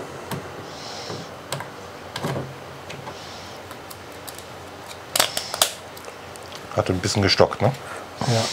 Speaker 1: Hat ein bisschen gestockt, ne?
Speaker 2: Ja.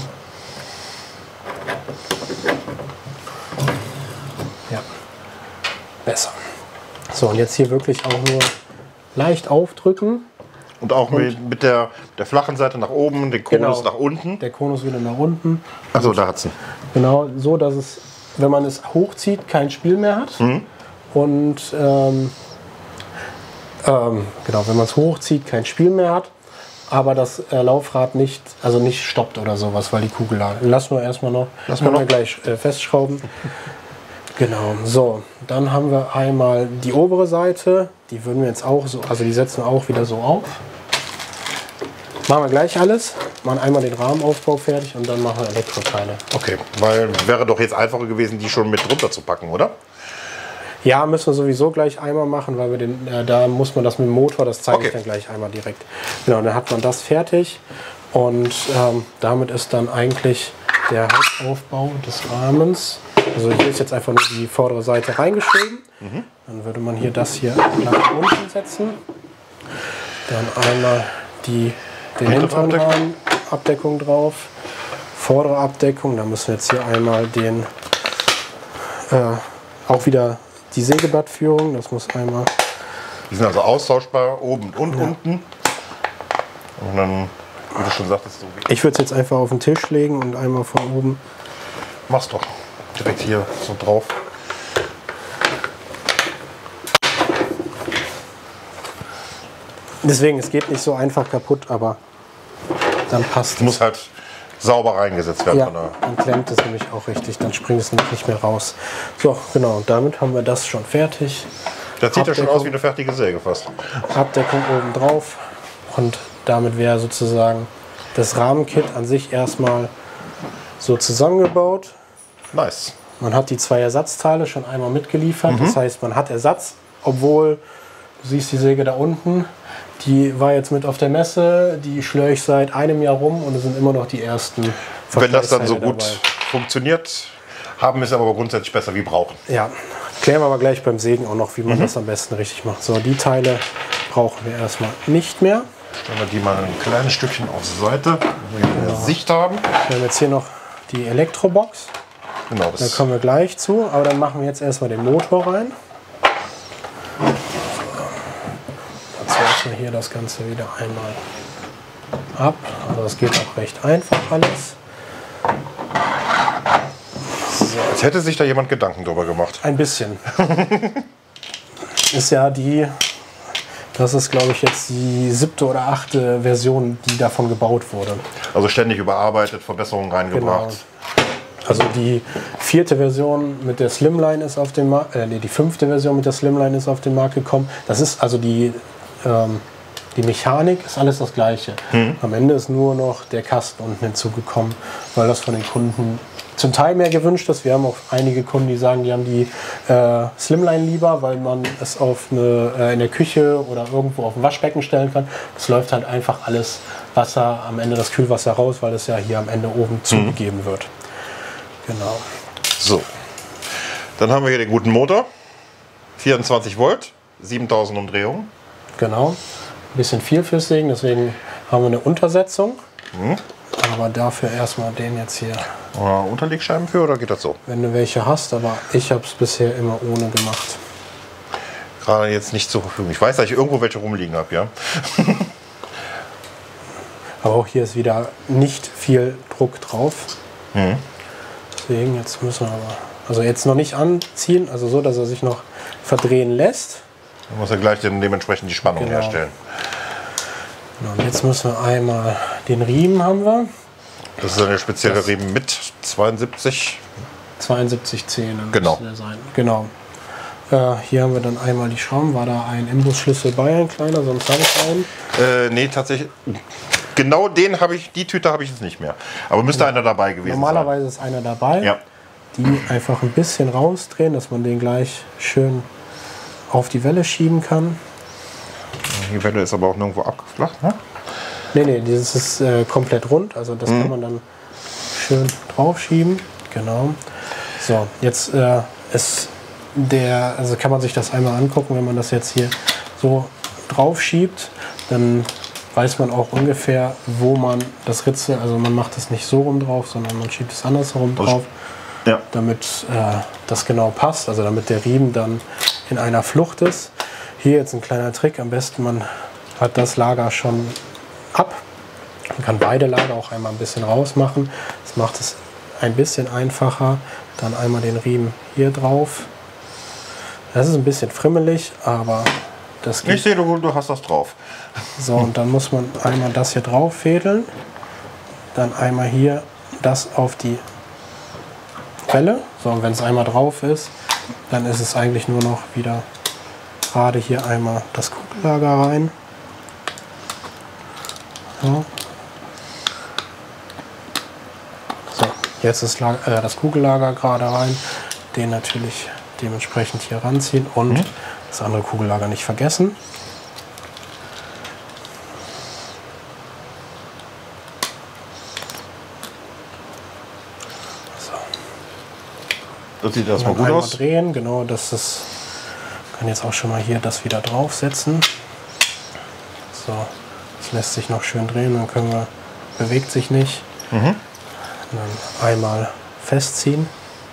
Speaker 2: Ja. Besser. So, und jetzt hier wirklich auch nur leicht aufdrücken.
Speaker 1: Und auch und mit, mit der, der flachen Seite nach oben, den Konus
Speaker 2: genau,
Speaker 1: nach unten.
Speaker 2: Der Konus wieder nach unten.
Speaker 1: Achso, da hat's ihn.
Speaker 2: Genau, so dass es, wenn man es hochzieht, kein Spiel mehr hat. Mhm. Und ähm, ähm, genau, wenn man es hochzieht, kein Spiel mehr hat. Aber das äh, Laufrad nicht, also nicht stoppt oder sowas, weil die Kugel lag. Lassen wir erstmal noch.
Speaker 1: Lassen wir noch.
Speaker 2: gleich äh, festschrauben. Genau, so. Dann haben wir einmal die obere Seite. Die würden wir jetzt auch so, also die setzen wir auch wieder so auf. Machen wir gleich alles. Machen einmal den Rahmenaufbau fertig und dann machen wir Elektroteile.
Speaker 1: Okay, weil wäre doch jetzt einfacher gewesen, die schon mit drunter zu packen, oder?
Speaker 2: Ja, müssen wir sowieso gleich einmal machen, weil wir den, äh, da muss man das mit dem Motor, das zeige okay. ich dann gleich einmal direkt. Genau, dann hat man das fertig und ähm, damit ist dann eigentlich der Hauptaufbau des Rahmens. Also hier ist jetzt einfach nur die vordere Seite reingeschrieben. Mhm. Dann würde man hier das hier nach unten setzen. Dann einmal die, den hinteren Rahmen, Abdeckung drauf, vordere Abdeckung. Da müssen wir jetzt hier einmal den äh, auch wieder die Sägeblattführung, das muss einmal.
Speaker 1: Die sind also austauschbar, oben und ja. unten. Und dann, wie du schon sagtest, so wie.
Speaker 2: Ich würde es jetzt einfach auf den Tisch legen und einmal von oben.
Speaker 1: Mach's doch. Direkt hier so drauf.
Speaker 2: Deswegen, es geht nicht so einfach kaputt, aber dann passt es.
Speaker 1: Muss halt sauber reingesetzt werden.
Speaker 2: Ja,
Speaker 1: von der
Speaker 2: dann klemmt es nämlich auch richtig, dann springt es nämlich nicht mehr raus. So, genau, und damit haben wir das schon fertig.
Speaker 1: Das sieht ja schon aus wie eine fertige Säge fast.
Speaker 2: Abdeckung oben drauf und damit wäre sozusagen das Rahmenkit an sich erstmal so zusammengebaut.
Speaker 1: Nice.
Speaker 2: Man hat die zwei Ersatzteile schon einmal mitgeliefert, mhm. das heißt, man hat Ersatz, obwohl, du siehst die Säge da unten, die war jetzt mit auf der Messe, die schlöre ich seit einem Jahr rum und es sind immer noch die ersten.
Speaker 1: Wenn das dann so gut dabei funktioniert, haben wir es aber grundsätzlich besser wie brauchen.
Speaker 2: Ja, klären wir aber gleich beim Sägen auch noch, wie man mhm. das am besten richtig macht. So, die Teile brauchen wir erstmal nicht mehr.
Speaker 1: Stellen wir die mal ein kleines Stückchen auf die Seite, wo wir eine genau. Sicht haben.
Speaker 2: Wir haben jetzt hier noch die Elektrobox.
Speaker 1: Genau,
Speaker 2: da kommen wir gleich zu, aber dann machen wir jetzt erstmal den Motor rein. Hier das Ganze wieder einmal ab. Also das geht auch recht einfach alles.
Speaker 1: So. Als hätte sich da jemand Gedanken drüber gemacht.
Speaker 2: Ein bisschen. Ist ja die, das ist glaube ich jetzt die siebte oder achte Version, die davon gebaut wurde.
Speaker 1: Also ständig überarbeitet, Verbesserungen reingebracht.
Speaker 2: Genau. Also die vierte Version mit der Slimline ist auf den Markt, äh, nee, die fünfte Version mit der Slimline ist auf den Markt gekommen. Das ist also die Ähm, die Mechanik ist alles das Gleiche. Mhm. Am Ende ist nur noch der Kasten unten hinzugekommen, weil das von den Kunden zum Teil mehr gewünscht ist. Wir haben auch einige Kunden, die sagen, die haben die äh, Slimline lieber, weil man es auf eine, äh, in der Küche oder irgendwo auf ein Waschbecken stellen kann. Das läuft halt einfach alles Wasser, am Ende das Kühlwasser raus, weil es ja hier am Ende oben mhm. zugegeben wird. Genau.
Speaker 1: So, dann haben wir hier den guten Motor. vierundzwanzig Volt, siebentausend Umdrehungen.
Speaker 2: Genau, ein bisschen viel fürs Sägen, deswegen haben wir eine Untersetzung.
Speaker 1: Mhm.
Speaker 2: Aber dafür erstmal den jetzt hier.
Speaker 1: Oder Unterlegscheiben für, oder geht das so?
Speaker 2: Wenn du welche hast, aber ich habe es bisher immer ohne gemacht.
Speaker 1: Gerade jetzt nicht zur Verfügung. Ich weiß, dass ich irgendwo welche rumliegen habe, ja.
Speaker 2: Aber auch hier ist wieder nicht viel Druck drauf.
Speaker 1: Mhm.
Speaker 2: Deswegen, jetzt müssen wir aber, also jetzt noch nicht anziehen, also so, dass er sich noch verdrehen lässt.
Speaker 1: Dann muss er gleich den, dementsprechend die Spannung
Speaker 2: Genau.
Speaker 1: herstellen.
Speaker 2: Genau, und jetzt müssen wir einmal den Riemen haben wir.
Speaker 1: Das ist eine spezielle
Speaker 2: Das-
Speaker 1: Riemen mit zweiundsiebzig.
Speaker 2: zweiundsiebzig Zähne
Speaker 1: Genau.
Speaker 2: müsste der sein. Genau. Äh, hier haben wir dann einmal die Schrauben. War da ein Imbusschlüssel bei, ein kleiner, sonst habe ich einen.
Speaker 1: Äh, nee, tatsächlich. Genau den habe ich, die Tüte habe ich jetzt nicht mehr. Aber müsste einer dabei gewesen
Speaker 2: Normalerweise ist einer dabei.
Speaker 1: sein. Ja.
Speaker 2: Die einfach ein bisschen rausdrehen, dass man den gleich schön auf die Welle schieben kann.
Speaker 1: Die Welle ist aber auch nirgendwo abgeflacht, ne?
Speaker 2: Nee, nee, dieses ist äh, komplett rund, also das
Speaker 1: Mhm.
Speaker 2: kann man dann schön drauf schieben. Genau. So, jetzt äh, ist der, also kann man sich das einmal angucken, wenn man das jetzt hier so drauf schiebt, dann weiß man auch ungefähr, wo man das Ritzel, also man macht es nicht so rum drauf, sondern man schiebt es andersherum
Speaker 1: Das-
Speaker 2: drauf,
Speaker 1: Ja.
Speaker 2: damit äh, das genau passt, also damit der Riemen dann in einer Flucht ist. Hier jetzt ein kleiner Trick, am besten man hat das Lager schon ab. Man kann beide Lager auch einmal ein bisschen rausmachen. Das macht es ein bisschen einfacher. Dann einmal den Riemen hier drauf. Das ist ein bisschen friemelig, aber das
Speaker 1: Ich
Speaker 2: geht.
Speaker 1: sehe, du, du hast das drauf.
Speaker 2: So, und dann muss man einmal das hier drauf fädeln. Dann einmal hier das auf die Welle. So, und wenn es einmal drauf ist, dann ist es eigentlich nur noch wieder gerade hier einmal das Kugellager rein. So. So, jetzt ist La- äh, das Kugellager gerade rein. Den natürlich dementsprechend hier ranziehen und
Speaker 1: Mhm.
Speaker 2: das andere Kugellager nicht vergessen.
Speaker 1: Das sieht erstmal
Speaker 2: Dann
Speaker 1: gut
Speaker 2: einmal
Speaker 1: aus.
Speaker 2: drehen, genau, das ist, kann jetzt auch schon mal hier das wieder draufsetzen. So, das lässt sich noch schön drehen, dann können wir, bewegt sich nicht.
Speaker 1: Mhm.
Speaker 2: Und dann einmal festziehen.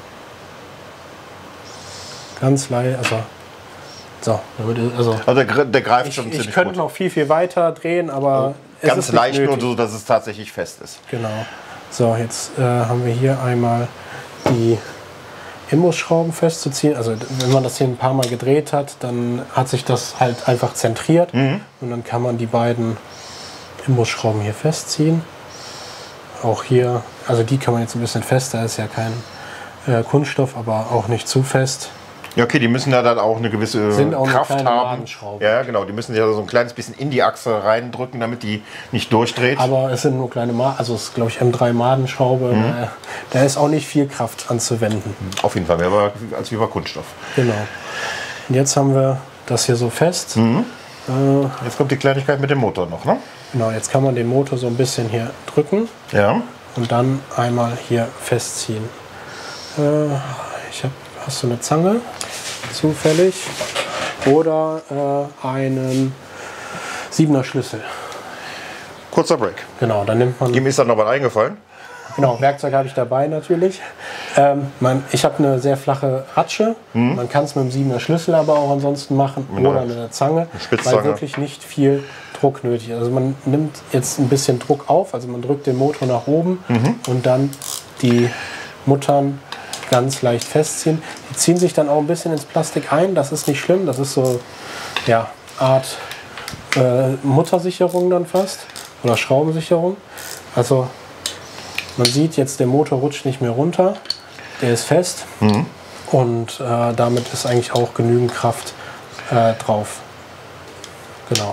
Speaker 2: Ganz leicht, also, so, damit ist- also
Speaker 1: Also der, gr- der greift
Speaker 2: ich,
Speaker 1: schon
Speaker 2: ich
Speaker 1: ziemlich
Speaker 2: könnte
Speaker 1: gut.
Speaker 2: noch viel, viel weiter drehen, aber es
Speaker 1: Ganz
Speaker 2: ist nicht
Speaker 1: leicht, nur
Speaker 2: nötig.
Speaker 1: so, dass es tatsächlich fest ist.
Speaker 2: Genau. So, jetzt äh, haben wir hier einmal die Imbusschrauben festzuziehen. Also wenn man das hier ein paar Mal gedreht hat, dann hat sich das halt einfach zentriert.
Speaker 1: Mhm.
Speaker 2: Und dann kann man die beiden Imbusschrauben hier festziehen. Auch hier, also die kann man jetzt ein bisschen fester, ist ja kein äh, Kunststoff, aber auch nicht zu fest.
Speaker 1: Ja, okay, die müssen ja dann auch eine gewisse
Speaker 2: Sind auch eine
Speaker 1: Kraft
Speaker 2: kleine
Speaker 1: haben.
Speaker 2: Madenschraube.
Speaker 1: Ja, genau, die müssen ja so ein kleines bisschen in die Achse reindrücken, damit die nicht durchdreht.
Speaker 2: Aber es sind nur kleine Maden, also es ist glaube ich M drei Madenschraube. Da, da ist auch nicht viel Kraft anzuwenden.
Speaker 1: Auf jeden Fall, mehr war als wie bei Kunststoff.
Speaker 2: Genau. Und jetzt haben wir das hier so fest.
Speaker 1: Mhm.
Speaker 2: Äh,
Speaker 1: Jetzt kommt die Kleinigkeit mit dem Motor noch, ne?
Speaker 2: genau, jetzt kann man den Motor so ein bisschen hier drücken
Speaker 1: Ja.
Speaker 2: und dann einmal hier festziehen. Äh, ich hab, hast du eine Zange zufällig oder äh, einen Siebener Schlüssel?
Speaker 1: Kurzer Break.
Speaker 2: Genau, dann nimmt man.
Speaker 1: Ihm ist dann noch was eingefallen.
Speaker 2: Genau, Werkzeug habe ich dabei natürlich. Ähm, man, ich habe eine sehr flache Ratsche. Man kann es mit dem Siebener Schlüssel aber auch ansonsten machen
Speaker 1: Genau.
Speaker 2: oder mit einer Zange,
Speaker 1: Spitzzange.
Speaker 2: weil wirklich nicht viel Druck nötig ist. Also man nimmt jetzt ein bisschen Druck auf, also man drückt den Motor nach oben und dann die Muttern ganz leicht festziehen. Die ziehen sich dann auch ein bisschen ins Plastik ein, das ist nicht schlimm, das ist so ja, Art äh, Muttersicherung dann fast oder Schraubensicherung. Also man sieht jetzt, der Motor rutscht nicht mehr runter, der ist fest und äh, damit ist eigentlich auch genügend Kraft äh, drauf. Genau.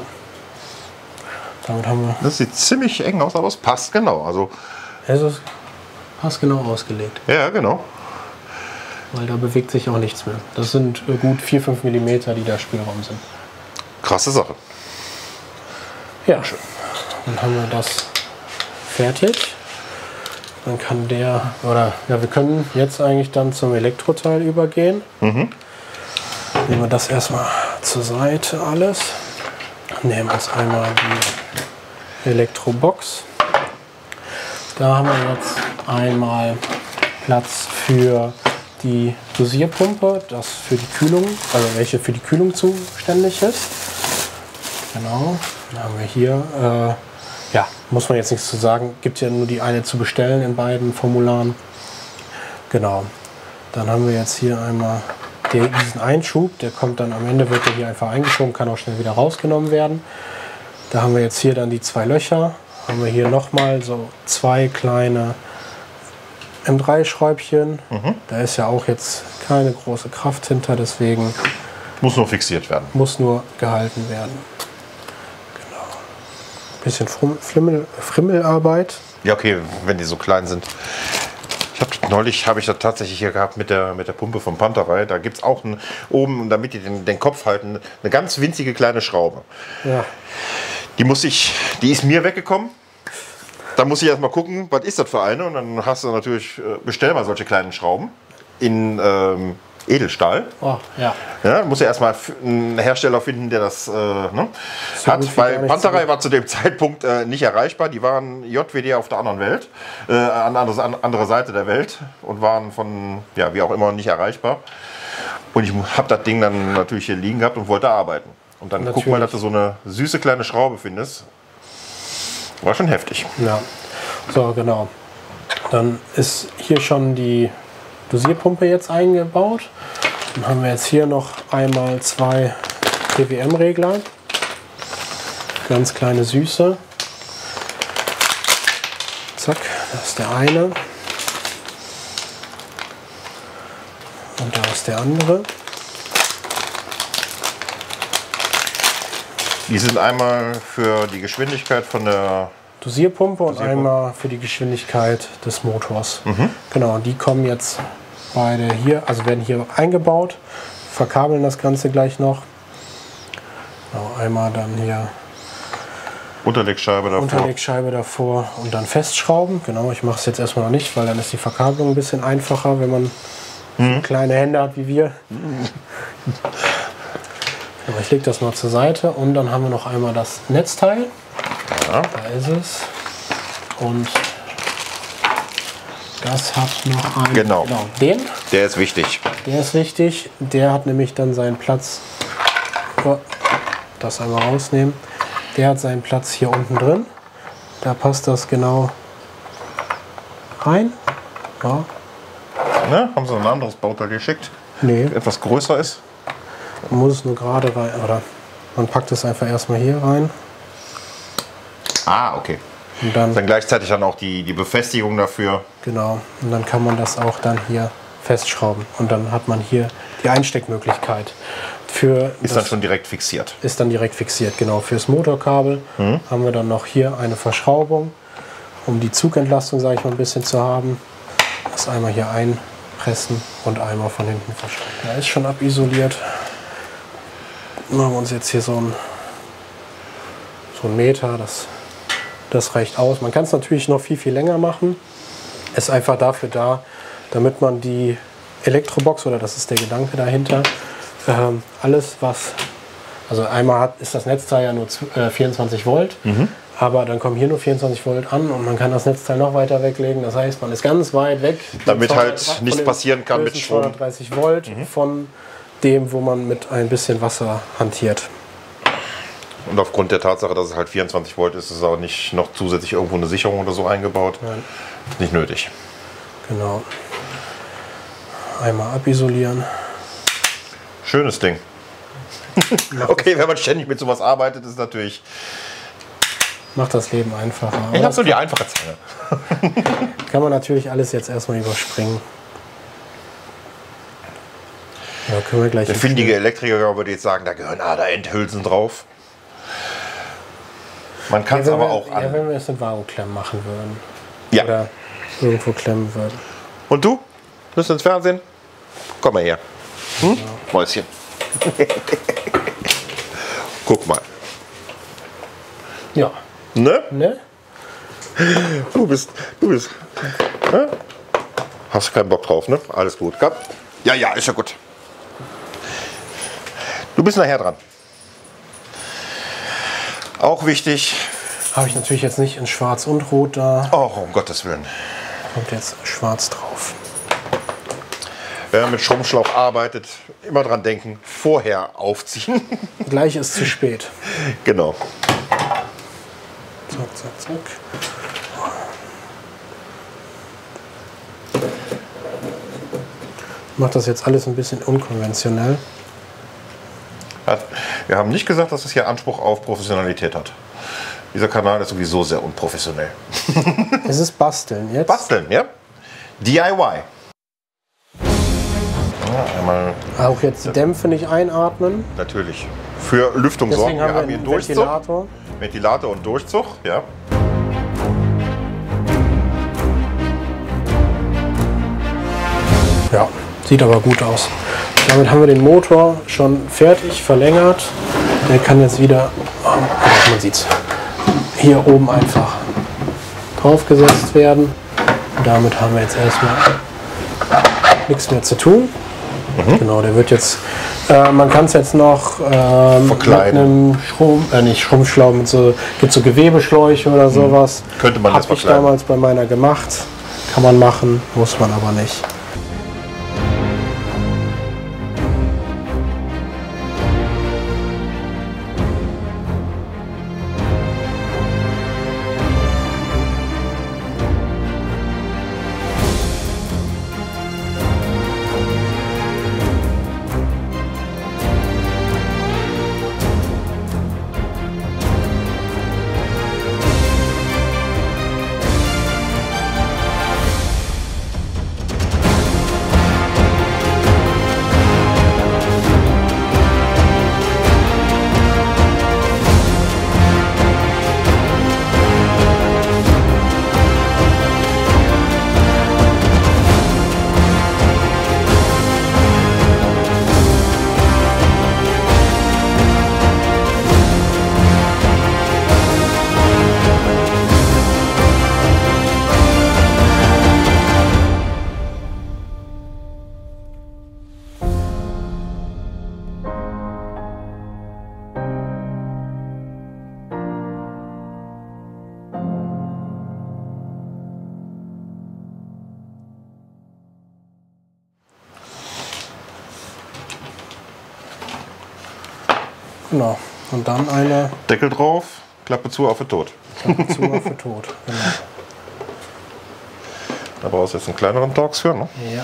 Speaker 2: Damit haben wir,
Speaker 1: Das sieht ziemlich eng aus, aber es passt genau. Also,
Speaker 2: es ist fast genau ausgelegt,
Speaker 1: ja, genau.
Speaker 2: weil da bewegt sich auch nichts mehr. Das sind äh, gut vier, fünf Millimeter, die da Spielraum sind.
Speaker 1: Krasse Sache.
Speaker 2: Ja, dann haben wir das fertig. Dann kann der, oder ja, wir können jetzt eigentlich dann zum Elektroteil übergehen.
Speaker 1: Mhm.
Speaker 2: Nehmen wir das erstmal zur Seite alles. Nehmen uns einmal die Elektrobox. Da haben wir jetzt einmal Platz für die Dosierpumpe, das für die Kühlung, also welche für die Kühlung zuständig ist. Genau, dann haben wir hier, äh, ja, muss man jetzt nichts zu sagen, gibt ja nur die eine zu bestellen in beiden Formularen. Genau, dann haben wir jetzt hier einmal den, diesen Einschub, der kommt dann am Ende, wird der hier einfach eingeschoben, kann auch schnell wieder rausgenommen werden. Da haben wir jetzt hier dann die zwei Löcher, haben wir hier nochmal so zwei kleine M drei Schräubchen. Mhm. Da ist ja auch jetzt keine große Kraft hinter, deswegen
Speaker 1: muss nur fixiert werden.
Speaker 2: Muss nur gehalten werden. Genau. Ein bisschen Frimmel, Frimmelarbeit.
Speaker 1: Ja, okay, wenn die so klein sind. Ich hab, neulich habe ich das tatsächlich hier gehabt mit der, mit der Pumpe vom Panterei. Da gibt es auch einen, oben, damit die den, den Kopf halten, eine ganz winzige kleine Schraube.
Speaker 2: Ja.
Speaker 1: Die muss ich, die ist mir weggekommen. Da muss ich erstmal gucken, was ist das für eine? Und dann hast du natürlich, bestell mal solche kleinen Schrauben in ähm, Edelstahl.
Speaker 2: Oh, ja.
Speaker 1: Ja, muss ja erstmal einen Hersteller finden, der das äh, ne,
Speaker 2: so
Speaker 1: hat. Weil Panterei war zu dem Zeitpunkt äh, nicht erreichbar. Die waren J W D auf der anderen Welt, äh, an der an andere Seite der Welt und waren von, ja, wie auch immer, nicht erreichbar. Und ich habe das Ding dann natürlich hier liegen gehabt und wollte arbeiten. Und dann natürlich. Guck mal, dass du so eine süße kleine Schraube findest. War schon heftig.
Speaker 2: Ja, so genau. Dann ist hier schon die Dosierpumpe jetzt eingebaut. Dann haben wir jetzt hier noch einmal zwei P W M-Regler. Ganz kleine Süße. Zack, das ist der eine. Und da ist der andere.
Speaker 1: Die sind einmal für die Geschwindigkeit von der
Speaker 2: Dosierpumpe und Dosierpumpe. Einmal für die Geschwindigkeit des Motors. Mhm. Genau, die kommen jetzt beide hier, also werden hier eingebaut, verkabeln das Ganze gleich noch. Genau, einmal dann hier
Speaker 1: Unterlegscheibe davor.
Speaker 2: Unterlegscheibe davor und dann festschrauben. Genau, ich mache es jetzt erstmal noch nicht, weil dann ist die Verkabelung ein bisschen einfacher, wenn man mhm. so kleine Hände hat wie wir. Mhm. Aber ich lege das mal zur Seite und dann haben wir noch einmal das Netzteil. Ja. Da ist es. Und das hat noch einen.
Speaker 1: Genau.
Speaker 2: genau. Den.
Speaker 1: Der ist wichtig.
Speaker 2: Der ist wichtig. Der hat nämlich dann seinen Platz. Oh, das einmal rausnehmen. Der hat seinen Platz hier unten drin. Da passt das genau rein. Ja.
Speaker 1: Ne? Haben Sie ein anderes Bauteil geschickt?
Speaker 2: Nee.
Speaker 1: Etwas größer ist?
Speaker 2: Man muss es nur gerade rein, oder man packt es einfach erstmal hier rein.
Speaker 1: Ah, okay. Und dann, dann gleichzeitig dann auch die, die Befestigung dafür.
Speaker 2: Genau. Und dann kann man das auch dann hier festschrauben. Und dann hat man hier die Einsteckmöglichkeit. Für
Speaker 1: ist dann schon direkt fixiert.
Speaker 2: Ist dann direkt fixiert, genau. Fürs Motorkabel mhm. haben wir dann noch hier eine Verschraubung, um die Zugentlastung, sage ich mal, ein bisschen zu haben. Das einmal hier einpressen und einmal von hinten verschrauben. Der ist schon abisoliert. Machen wir uns jetzt hier so ein, so ein Meter, das, das reicht aus. Man kann es natürlich noch viel, viel länger machen. Ist einfach dafür da, damit man die Elektrobox, oder das ist der Gedanke dahinter, ähm, alles was, also einmal hat, ist das Netzteil ja nur äh, vierundzwanzig Volt, mhm. aber dann kommen hier nur vierundzwanzig Volt an und man kann das Netzteil noch weiter weglegen. Das heißt, man ist ganz weit weg.
Speaker 1: Damit halt nichts passieren kann mit Strom.
Speaker 2: zweihundertdreißig Volt mhm. von dem, wo man mit ein bisschen Wasser hantiert.
Speaker 1: Und aufgrund der Tatsache, dass es halt vierundzwanzig Volt ist, ist auch nicht noch zusätzlich irgendwo eine Sicherung oder so eingebaut. Nein. Nicht nötig.
Speaker 2: Genau. Einmal abisolieren.
Speaker 1: Schönes Ding. Okay, wenn man ständig mit sowas arbeitet, ist natürlich...
Speaker 2: Macht das Leben einfacher.
Speaker 1: Ich habe so die einfache Zange.
Speaker 2: Kann man natürlich alles jetzt erstmal überspringen. Ja, können wir gleich.
Speaker 1: Der findige Elektriker würde jetzt sagen, da gehören Ader-Endhülsen drauf. Man kann es
Speaker 2: ja,
Speaker 1: aber
Speaker 2: wir,
Speaker 1: auch an.
Speaker 2: Ja, wenn wir es in Varoklemmen machen würden.
Speaker 1: Ja.
Speaker 2: Oder irgendwo klemmen würden.
Speaker 1: Und du? Bist du ins Fernsehen? Komm mal her. Hm? Ja. Mäuschen. Guck mal.
Speaker 2: Ja.
Speaker 1: Ne?
Speaker 2: Ne?
Speaker 1: Du bist. Du bist. Ne? Hast du keinen Bock drauf, ne? Alles gut. Komm. Ja, ja, ist ja gut. Du bist nachher dran. Auch wichtig,
Speaker 2: Habe ich natürlich jetzt nicht in Schwarz und Rot da.
Speaker 1: Oh, um Gottes Willen.
Speaker 2: Kommt jetzt Schwarz drauf.
Speaker 1: Wer mit Schrumpfschlauch arbeitet, immer dran denken, vorher aufziehen.
Speaker 2: Gleich ist zu spät.
Speaker 1: Genau.
Speaker 2: Zack, zack, zack. Ich mache das jetzt alles ein bisschen unkonventionell.
Speaker 1: Wir haben nicht gesagt, dass es hier Anspruch auf Professionalität hat. Dieser Kanal ist sowieso sehr unprofessionell.
Speaker 2: Es ist Basteln jetzt.
Speaker 1: Basteln, ja? D I Y. Ja, einmal
Speaker 2: Auch jetzt die Dämpfe nicht einatmen.
Speaker 1: natürlich. Für Lüftung sorgen.
Speaker 2: Deswegen haben wir
Speaker 1: hier
Speaker 2: einen
Speaker 1: Durchzug.
Speaker 2: Ventilator.
Speaker 1: Ventilator und Durchzug, ja.
Speaker 2: Ja, sieht aber gut aus. Damit haben wir den Motor schon fertig verlängert. Der kann jetzt wieder, oh, man sieht's, hier oben einfach draufgesetzt werden. Und damit haben wir jetzt erstmal nichts mehr zu tun. Mhm. Genau, der wird jetzt, äh, man kann es jetzt noch ähm, mit einem Schrumpf, äh, nicht Schrumpfschlauch, mit so, gibt so Gewebeschläuche oder sowas.
Speaker 1: Mhm. Könnte man das
Speaker 2: Habe ich
Speaker 1: verkleiden.
Speaker 2: damals bei meiner gemacht. Kann man machen, muss man aber nicht. Genau. Und dann eine
Speaker 1: Deckel drauf, Klappe zu, auf für tot.
Speaker 2: Klappe zu auf für tot. Genau.
Speaker 1: Da brauchst du jetzt einen kleineren Torx für, ne?
Speaker 2: Ja.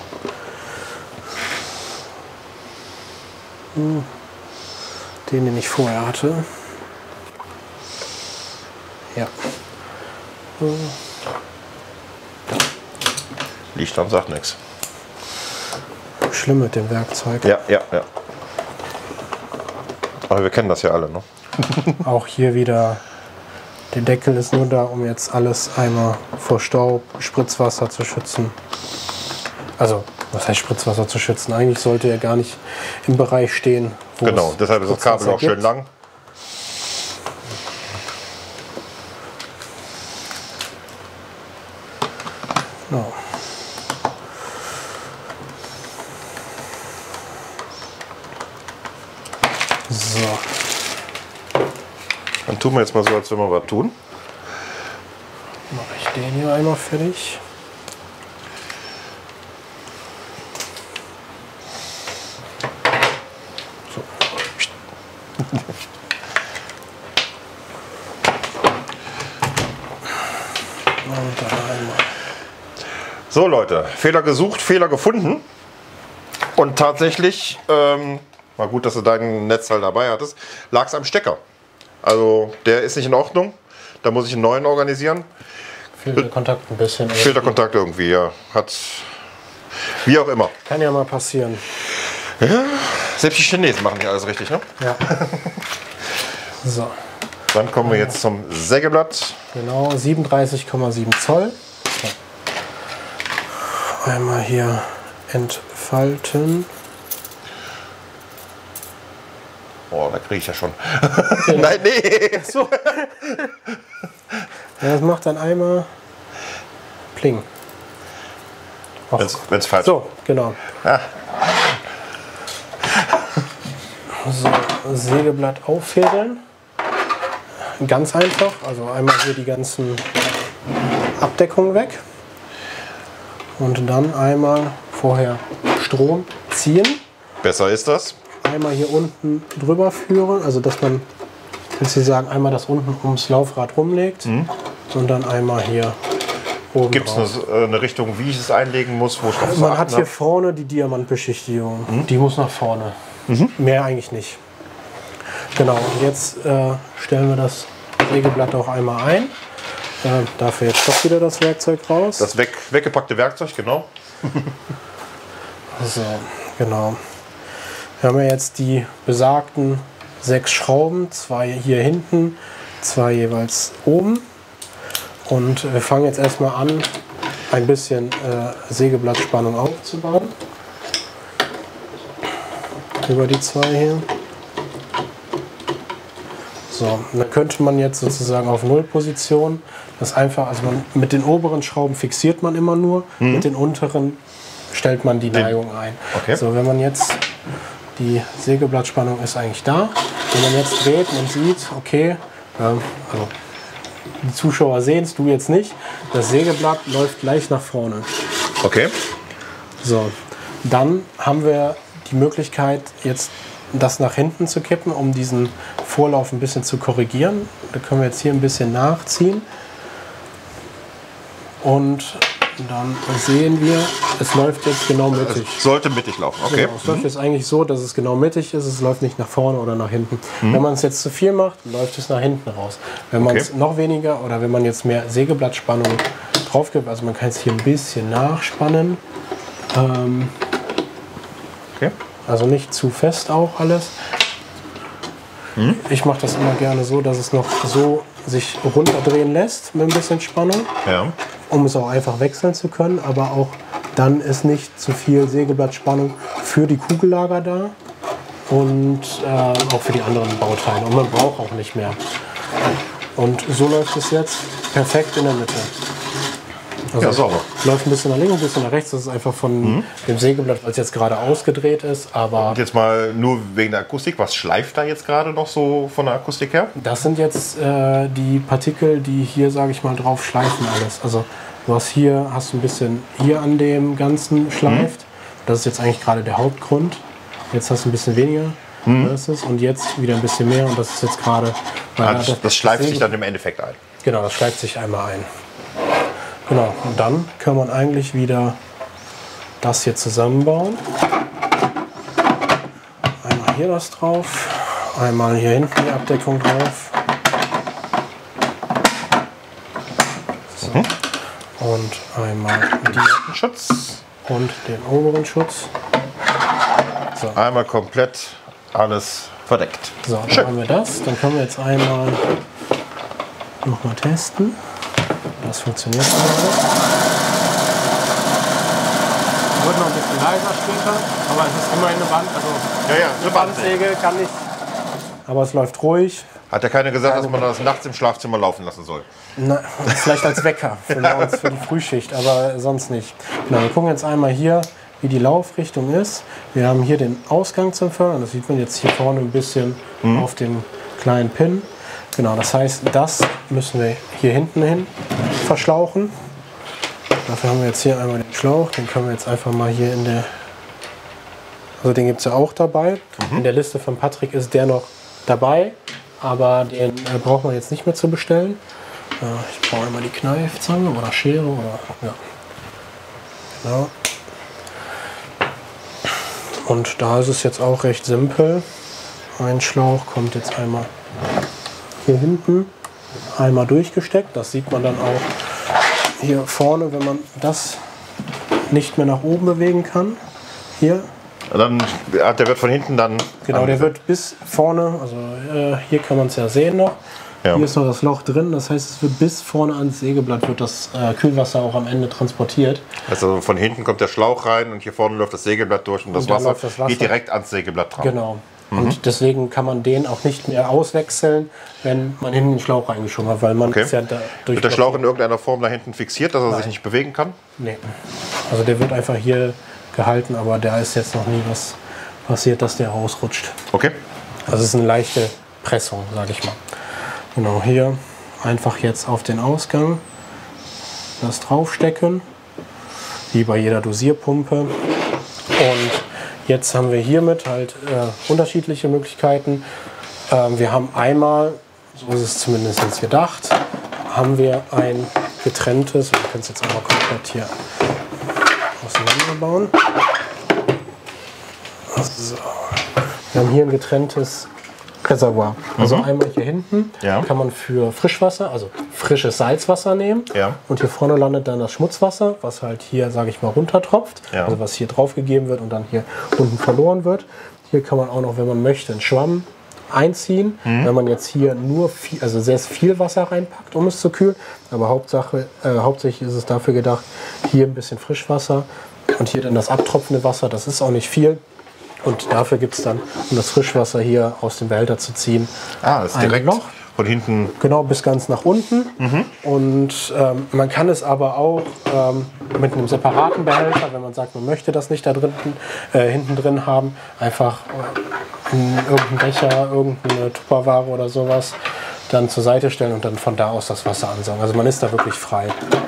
Speaker 2: Hm. Den, den ich vorher hatte. Ja. Hm.
Speaker 1: Lichtstand sagt nichts.
Speaker 2: Schlimm mit dem Werkzeug.
Speaker 1: Ja, ja, ja. Aber wir kennen das ja alle, ne?
Speaker 2: Auch hier wieder, der Deckel ist nur da, um jetzt alles einmal vor Staub, Spritzwasser zu schützen. Also, was heißt Spritzwasser zu schützen? Eigentlich sollte er gar nicht im Bereich stehen, wo
Speaker 1: Genau,
Speaker 2: es
Speaker 1: deshalb ist das Kabel auch schön lang.
Speaker 2: Genau. So.
Speaker 1: Dann tun wir jetzt mal so, als wenn wir was tun.
Speaker 2: Mache ich den hier einmal fertig. So. Und dann einmal.
Speaker 1: So Leute, Fehler gesucht, Fehler gefunden. Und tatsächlich, ähm, war gut, dass du dein Netzteil dabei hattest, lag es am Stecker. Also der ist nicht in Ordnung. Da muss ich einen neuen organisieren.
Speaker 2: Fehlt der Kontakt ein bisschen.
Speaker 1: Fehlt der Kontakt irgendwie, ja. Hat, wie auch immer.
Speaker 2: Kann ja mal passieren.
Speaker 1: Ja, selbst die Chinesen machen nicht alles richtig, ne?
Speaker 2: Ja. So.
Speaker 1: Dann kommen wir jetzt zum Sägeblatt.
Speaker 2: Genau, siebenunddreißig Komma sieben Zoll. So. Einmal hier entfalten.
Speaker 1: Oh, da kriege ich ja schon. Nein, nee.
Speaker 2: So. Ja, das macht dann einmal Pling.
Speaker 1: Wenn es falsch ist.
Speaker 2: So, genau.
Speaker 1: Ah.
Speaker 2: So, Sägeblatt auffädeln. ganz einfach. Also einmal hier die ganzen Abdeckungen weg. Und dann einmal vorher Strom ziehen.
Speaker 1: Besser ist das.
Speaker 2: Einmal hier unten drüber führen, also dass man sozusagen einmal das unten ums Laufrad rumlegt mhm. und dann einmal hier oben.
Speaker 1: Gibt es eine, eine Richtung, wie ich es einlegen muss, wo ich drauf
Speaker 2: Man hat hier vorne die Diamantbeschichtigung, mhm. die muss nach vorne. Mhm. Mehr eigentlich nicht. Genau, und jetzt äh, stellen wir das Sägeblatt auch einmal ein. Äh, dafür jetzt doch wieder das Werkzeug raus.
Speaker 1: Das weg, weggepackte Werkzeug, genau.
Speaker 2: So, genau. Wir haben ja jetzt die besagten sechs Schrauben, zwei hier hinten, zwei jeweils oben. Und wir fangen jetzt erstmal an, ein bisschen äh, Sägeblattspannung aufzubauen. Über die zwei hier. So, dann könnte man jetzt sozusagen auf Nullposition das einfach, also man, mit den oberen Schrauben fixiert man immer nur, mhm. mit den unteren stellt man die Neigung ein.
Speaker 1: Okay.
Speaker 2: So, wenn man jetzt, die Sägeblattspannung ist eigentlich da, wenn man jetzt dreht, man sieht, okay, ähm, also die Zuschauer sehen es, du jetzt nicht, das Sägeblatt läuft gleich nach vorne.
Speaker 1: Okay.
Speaker 2: So, dann haben wir die Möglichkeit, jetzt das nach hinten zu kippen, um diesen Vorlauf ein bisschen zu korrigieren. Da können wir jetzt hier ein bisschen nachziehen. Und dann sehen wir, es läuft jetzt genau mittig.
Speaker 1: Es sollte mittig laufen, okay.
Speaker 2: Genau, es läuft jetzt eigentlich so, dass es genau mittig ist. Es läuft nicht nach vorne oder nach hinten. Mhm. Wenn man es jetzt zu viel macht, läuft es nach hinten raus. Wenn man es okay. noch weniger oder wenn man jetzt mehr Sägeblattspannung drauf gibt, also man kann es hier ein bisschen nachspannen. Ähm,
Speaker 1: okay.
Speaker 2: Also nicht zu fest auch alles. Mhm. Ich mache das immer gerne so, dass es noch so sich runterdrehen lässt mit ein bisschen Spannung,
Speaker 1: ja.
Speaker 2: um es auch einfach wechseln zu können. Aber auch dann ist nicht zu viel Sägeblattspannung für die Kugellager da und äh, auch für die anderen Bauteile. Und man braucht auch nicht mehr. Und so läuft es jetzt perfekt in der Mitte. Also
Speaker 1: ja, sauber.
Speaker 2: Läuft ein bisschen nach links, ein bisschen nach rechts. Das ist einfach von mhm. dem Sägeblatt, weil es jetzt gerade ausgedreht ist. Aber
Speaker 1: und jetzt mal nur wegen der Akustik. Was schleift da jetzt gerade noch so von der Akustik her?
Speaker 2: Das sind jetzt äh, die Partikel, die hier, sage ich mal, drauf schleifen alles. Also du hast hier, hast du ein bisschen hier an dem Ganzen schleift. Mhm. Das ist jetzt eigentlich gerade der Hauptgrund. Jetzt hast du ein bisschen weniger. Mhm. Das ist, und jetzt wieder ein bisschen mehr. Und das ist jetzt gerade...
Speaker 1: Ja, das, das, das schleift sich dann im Endeffekt ein.
Speaker 2: Genau, das schleift sich einmal ein. Genau, und dann kann man eigentlich wieder das hier zusammenbauen. Einmal hier das drauf, einmal hier hinten die Abdeckung drauf. So. Mhm. Und einmal den
Speaker 1: Schutz
Speaker 2: und den oberen Schutz.
Speaker 1: So. Einmal komplett alles verdeckt.
Speaker 2: So, dann Schön. haben wir das. Dann können wir jetzt einmal noch mal testen. Das funktioniert gerade. Wird noch ein bisschen leiser später, aber es ist immerhin eine Wand. Also
Speaker 1: ja, ja, eine
Speaker 2: Bandsäge kann nicht. Aber es läuft ruhig.
Speaker 1: Hat ja keiner gesagt, Keine dass man das nachts im Schlafzimmer laufen lassen soll?
Speaker 2: Na, vielleicht als Wecker für, uns, für die Frühschicht, aber sonst nicht. Genau, wir gucken jetzt einmal hier, wie die Laufrichtung ist. Wir haben hier den Ausgang zum Fördern. Das sieht man jetzt hier vorne ein bisschen mhm. auf dem kleinen Pin. Genau, das heißt, das müssen wir hier hinten hin verschlauchen. Dafür haben wir jetzt hier einmal den Schlauch. Den können wir jetzt einfach mal hier in der... Also den gibt es ja auch dabei. Mhm. In der Liste von Patrick ist der noch dabei. Aber den äh, braucht man jetzt nicht mehr zu bestellen. Äh, ich brauche einmal die Kneifzange oder Schere. Oder, ja. Genau. Und da ist es jetzt auch recht simpel. Ein Schlauch kommt jetzt einmal hier hinten einmal durchgesteckt. Das sieht man dann auch hier vorne, wenn man das nicht mehr nach oben bewegen kann. Hier.
Speaker 1: Dann, der wird von hinten dann...
Speaker 2: Genau, der wird bis vorne, also äh, hier kann man es ja sehen noch. Ja. Hier ist noch das Loch drin, das heißt, es wird bis vorne ans Sägeblatt wird das äh, Kühlwasser auch am Ende transportiert.
Speaker 1: Also von hinten kommt der Schlauch rein und hier vorne läuft das Sägeblatt durch und das, und Wasser, das Wasser geht direkt ans Sägeblatt drauf.
Speaker 2: Genau. Und mhm. deswegen kann man den auch nicht mehr auswechseln, wenn man hinten den Schlauch reingeschoben hat, weil man
Speaker 1: okay.
Speaker 2: ist ja da durch.
Speaker 1: Wird der Schlauch in irgendeiner Form da hinten fixiert, dass er Nein. sich nicht bewegen kann?
Speaker 2: Nee. Also der wird einfach hier gehalten, aber da ist jetzt noch nie was passiert, dass der rausrutscht.
Speaker 1: Okay.
Speaker 2: Also es ist eine leichte Pressung, sage ich mal. Genau, hier einfach jetzt auf den Ausgang das draufstecken, wie bei jeder Dosierpumpe. Und jetzt haben wir hiermit halt äh, unterschiedliche Möglichkeiten. Ähm, wir haben einmal, so ist es zumindest jetzt gedacht, haben wir ein getrenntes, wir können es jetzt einmal komplett hier auseinanderbauen. So. Wir haben hier ein getrenntes Reservoir. Also mhm. einmal hier hinten
Speaker 1: ja.
Speaker 2: kann man für Frischwasser, also frisches Salzwasser nehmen.
Speaker 1: Ja.
Speaker 2: Und hier vorne landet dann das Schmutzwasser, was halt hier, sage ich mal, runtertropft.
Speaker 1: Ja.
Speaker 2: Also was hier drauf gegeben wird und dann hier unten verloren wird. Hier kann man auch noch, wenn man möchte, einen Schwamm einziehen. Mhm. Wenn man jetzt hier nur viel, also sehr viel Wasser reinpackt, um es zu kühlen. Aber Hauptsache, äh, hauptsächlich ist es dafür gedacht, hier ein bisschen Frischwasser und hier dann das abtropfende Wasser. Das ist auch nicht viel. Und dafür gibt es dann, um das Frischwasser hier aus dem Behälter zu ziehen,
Speaker 1: ah, das ist direkt Loch. Von hinten.
Speaker 2: Genau, bis ganz nach unten. Mhm. Und ähm, man kann es aber auch ähm, mit einem separaten Behälter, wenn man sagt, man möchte das nicht da drin, äh, hinten drin haben, einfach in irgendeinen Becher, irgendeine Tupperware oder sowas dann zur Seite stellen und dann von da aus das Wasser ansaugen. Also man ist da wirklich frei.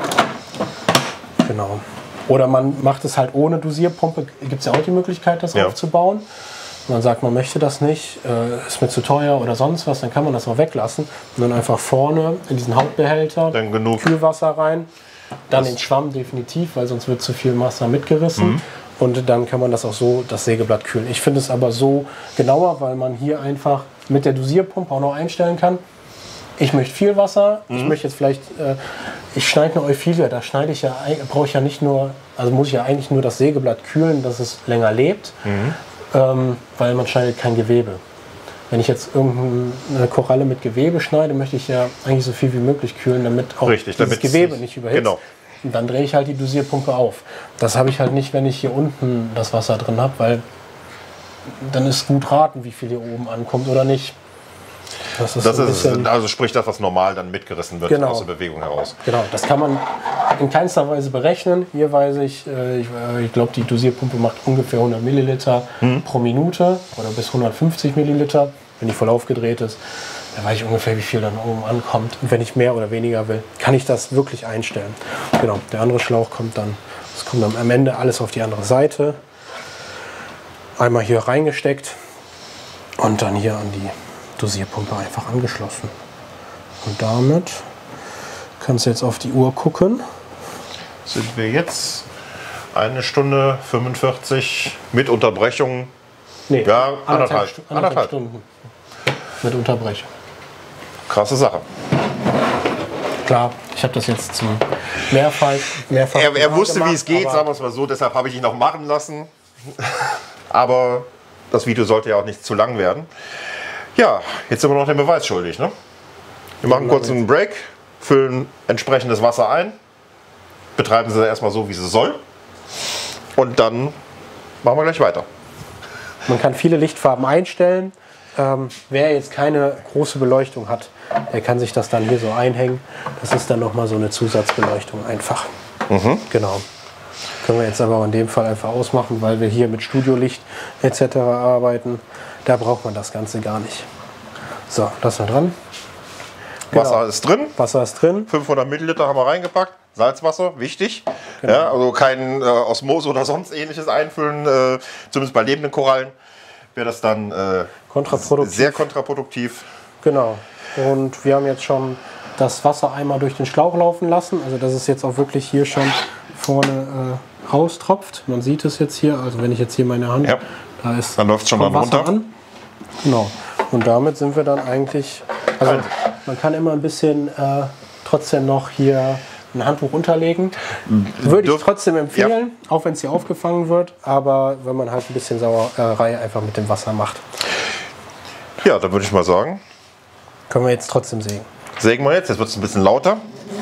Speaker 2: Genau. Oder man macht es halt ohne Dosierpumpe. Gibt es ja auch die Möglichkeit, das ja. aufzubauen. Man sagt, man möchte das nicht, äh, ist mir zu teuer oder sonst was, dann kann man das auch weglassen. Und dann einfach vorne in diesen Hauptbehälter
Speaker 1: dann genug
Speaker 2: Kühlwasser rein. Dann das den Schwamm definitiv, weil sonst wird zu viel Wasser mitgerissen. Mhm. Und dann kann man das auch so, das Sägeblatt kühlen. Ich finde es aber so genauer, weil man hier einfach mit der Dosierpumpe auch noch einstellen kann. Ich möchte viel Wasser, mhm. ich möchte jetzt vielleicht, äh, ich schneide eine Euphilia, da schneide ich ja, brauche ich ja nicht nur, also muss ich ja eigentlich nur das Sägeblatt kühlen, dass es länger lebt, mhm. ähm, weil man schneidet kein Gewebe. Wenn ich jetzt irgendeine Koralle mit Gewebe schneide, möchte ich ja eigentlich so viel wie möglich kühlen, damit auch
Speaker 1: Richtig,
Speaker 2: dieses Gewebe nicht überhitzt.
Speaker 1: Genau.
Speaker 2: Und dann drehe ich halt die Dosierpumpe auf. Das habe ich halt nicht, wenn ich hier unten das Wasser drin habe, weil dann ist gut raten, wie viel hier oben ankommt oder nicht. Das ist,
Speaker 1: das
Speaker 2: so
Speaker 1: ist also sprich das, was normal dann mitgerissen wird
Speaker 2: genau.
Speaker 1: aus der Bewegung heraus.
Speaker 2: Genau, das kann man in keinster Weise berechnen. Hier weiß ich, äh, ich, äh, ich glaube, die Dosierpumpe macht ungefähr hundert Milliliter hm. pro Minute oder bis hundertfünfzig Milliliter, wenn die voll aufgedreht ist. Da weiß ich ungefähr, wie viel dann oben ankommt. Und wenn ich mehr oder weniger will, kann ich das wirklich einstellen. Genau, der andere Schlauch kommt dann, das kommt dann am Ende alles auf die andere Seite. Einmal hier reingesteckt und dann hier an die Dosierpumpe einfach angeschlossen. Und damit kannst du jetzt auf die Uhr gucken.
Speaker 1: Sind wir jetzt eine Stunde fünfundvierzig mit Unterbrechung?
Speaker 2: Nee,
Speaker 1: ja,
Speaker 2: anderthalb,
Speaker 1: anderthalb,
Speaker 2: Stu- anderthalb,
Speaker 1: anderthalb
Speaker 2: Stunden mit Unterbrechung.
Speaker 1: Krasse Sache.
Speaker 2: Klar, ich habe das jetzt zum mehrfach, mehrfach
Speaker 1: Er, er wusste,
Speaker 2: gemacht,
Speaker 1: wie es geht, sagen wir es mal so, deshalb habe ich ihn noch machen lassen. Aber das Video sollte ja auch nicht zu lang werden. Ja, jetzt sind wir noch den Beweis schuldig. Ne? Wir machen kurz einen Break, füllen entsprechendes Wasser ein, betreiben sie erstmal so, wie sie soll. Und dann machen wir gleich weiter.
Speaker 2: Man kann viele Lichtfarben einstellen. Ähm, wer jetzt keine große Beleuchtung hat, der kann sich das dann hier so einhängen. Das ist dann nochmal so eine Zusatzbeleuchtung einfach. Mhm. Genau. Können wir jetzt aber auch in dem Fall einfach ausmachen, weil wir hier mit Studiolicht et cetera arbeiten. Da braucht man das Ganze gar nicht. So, lassen wir dran. Genau.
Speaker 1: Wasser ist drin.
Speaker 2: Wasser ist drin.
Speaker 1: fünfhundert Milliliter haben wir reingepackt. Salzwasser, wichtig. Genau. Ja, also kein äh, Osmose oder sonst ähnliches einfüllen. Äh, zumindest bei lebenden Korallen wäre das dann äh,
Speaker 2: kontraproduktiv.
Speaker 1: sehr kontraproduktiv.
Speaker 2: Genau. Und wir haben jetzt schon das Wasser einmal durch den Schlauch laufen lassen. Also das ist jetzt auch wirklich hier schon vorne äh, raustropft. Man sieht es jetzt hier. Also wenn ich jetzt hier meine Hand,
Speaker 1: ja.
Speaker 2: da ist
Speaker 1: dann läuft es schon mal runter. An.
Speaker 2: Genau. Und damit sind wir dann eigentlich. Also man kann immer ein bisschen äh, trotzdem noch hier ein Handtuch unterlegen. Würde ich trotzdem empfehlen, ja. auch wenn es hier aufgefangen wird. Aber wenn man halt ein bisschen Sauerei einfach mit dem Wasser macht.
Speaker 1: Ja, dann würde ich mal sagen.
Speaker 2: Können wir jetzt trotzdem sägen.
Speaker 1: Sägen wir jetzt. Jetzt wird es ein bisschen lauter.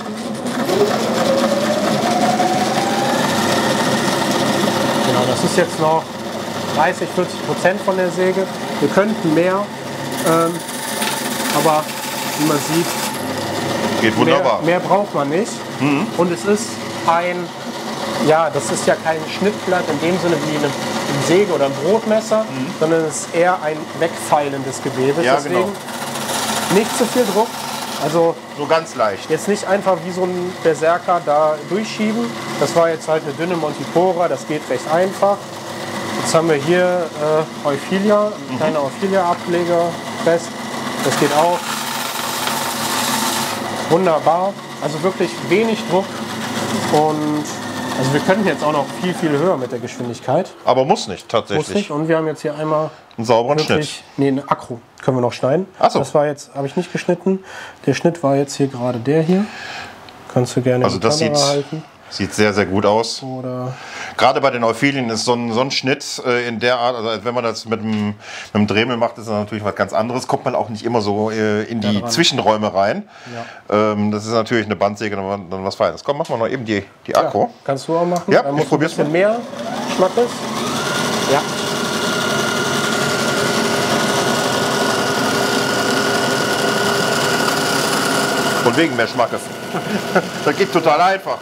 Speaker 2: Genau, das ist jetzt noch dreißig, vierzig Prozent von der Säge. Wir könnten mehr, ähm, aber wie man sieht,
Speaker 1: geht wunderbar.
Speaker 2: Mehr, mehr braucht man nicht. Mhm. Und es ist ein, ja, das ist ja kein Schnittblatt in dem Sinne wie eine, eine Säge oder ein Brotmesser, mhm. sondern es ist eher ein wegfeilendes Gewebe.
Speaker 1: Ja,
Speaker 2: Deswegen
Speaker 1: genau.
Speaker 2: nicht zu viel Druck. Also
Speaker 1: So ganz leicht.
Speaker 2: jetzt nicht einfach wie so ein Berserker da durchschieben. Das war jetzt halt eine dünne Montipora, das geht recht einfach. Jetzt haben wir hier äh, Euphilia, ein kleiner Euphilia-Ableger fest. Das geht auch wunderbar. Also wirklich wenig Druck und also wir könnten jetzt auch noch viel, viel höher mit der Geschwindigkeit.
Speaker 1: Aber muss nicht, tatsächlich.
Speaker 2: Muss nicht. Und wir haben jetzt hier einmal
Speaker 1: einen sauberen
Speaker 2: wirklich,
Speaker 1: Schnitt.
Speaker 2: Nee, eine Akro können wir noch schneiden.
Speaker 1: Ach so.
Speaker 2: Das war jetzt, habe ich nicht geschnitten. Der Schnitt war jetzt hier gerade der hier. Kannst du gerne
Speaker 1: Also
Speaker 2: die
Speaker 1: das
Speaker 2: Kamera
Speaker 1: sieht,
Speaker 2: halten.
Speaker 1: sieht sehr, sehr gut aus.
Speaker 2: Oder
Speaker 1: Gerade bei den Euphilien ist so ein, so ein Schnitt äh, in der Art, also wenn man das mit einem, mit einem Dremel macht, ist das natürlich was ganz anderes. Kommt man auch nicht immer so äh, in die Zwischenräume rein.
Speaker 2: Ja.
Speaker 1: Ähm, das ist natürlich eine Bandsäge, dann, dann was Feines. Komm, machen wir noch eben die, die Akku.
Speaker 2: Ja, kannst du auch machen.
Speaker 1: Ja,
Speaker 2: da
Speaker 1: ich
Speaker 2: muss ein
Speaker 1: probier's
Speaker 2: bisschen
Speaker 1: mal.
Speaker 2: mehr Schmackes. Ja.
Speaker 1: Von wegen mehr Schmackes. Das geht total einfach.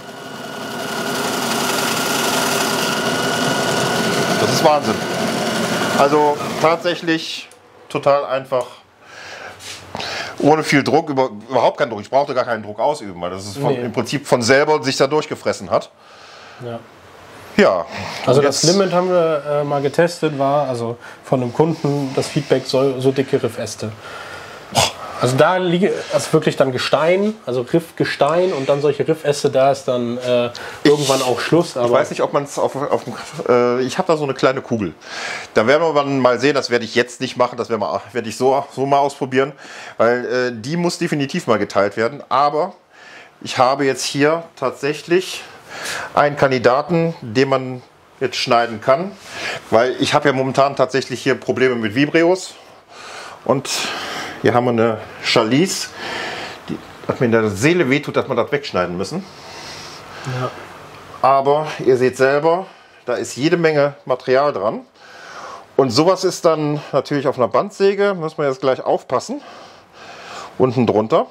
Speaker 1: Das ist Wahnsinn. Also tatsächlich total einfach. Ohne viel Druck, über, überhaupt keinen Druck. Ich brauchte gar keinen Druck ausüben, weil das ist von,
Speaker 2: Nee.
Speaker 1: im Prinzip von selber sich da durchgefressen hat.
Speaker 2: Ja.
Speaker 1: Ja.
Speaker 2: Also
Speaker 1: und
Speaker 2: das
Speaker 1: jetzt-
Speaker 2: Limit haben wir äh, mal getestet, war also von einem Kunden das Feedback so, so dicke Riffäste. Also da liege also wirklich dann Gestein, also Riffgestein und dann solche Riffäste, da ist dann äh, irgendwann auch Schluss. Aber
Speaker 1: Ich weiß nicht, ob man es auf, auf äh, ich habe da so eine kleine Kugel. Da werden wir dann mal sehen, das werde ich jetzt nicht machen, das werde wir- werde ich so, so mal ausprobieren, weil äh, die muss definitiv mal geteilt werden. Aber ich habe jetzt hier tatsächlich einen Kandidaten, den man jetzt schneiden kann, weil ich habe ja momentan tatsächlich hier Probleme mit Vibreos und hier haben wir eine Chalice, die hat mir in der Seele wehtut, dass man das wegschneiden müssen.
Speaker 2: ja.
Speaker 1: Aber ihr seht selber, da ist jede Menge Material dran. Und sowas ist dann natürlich auf einer Bandsäge, müssen wir jetzt gleich aufpassen. Unten drunter.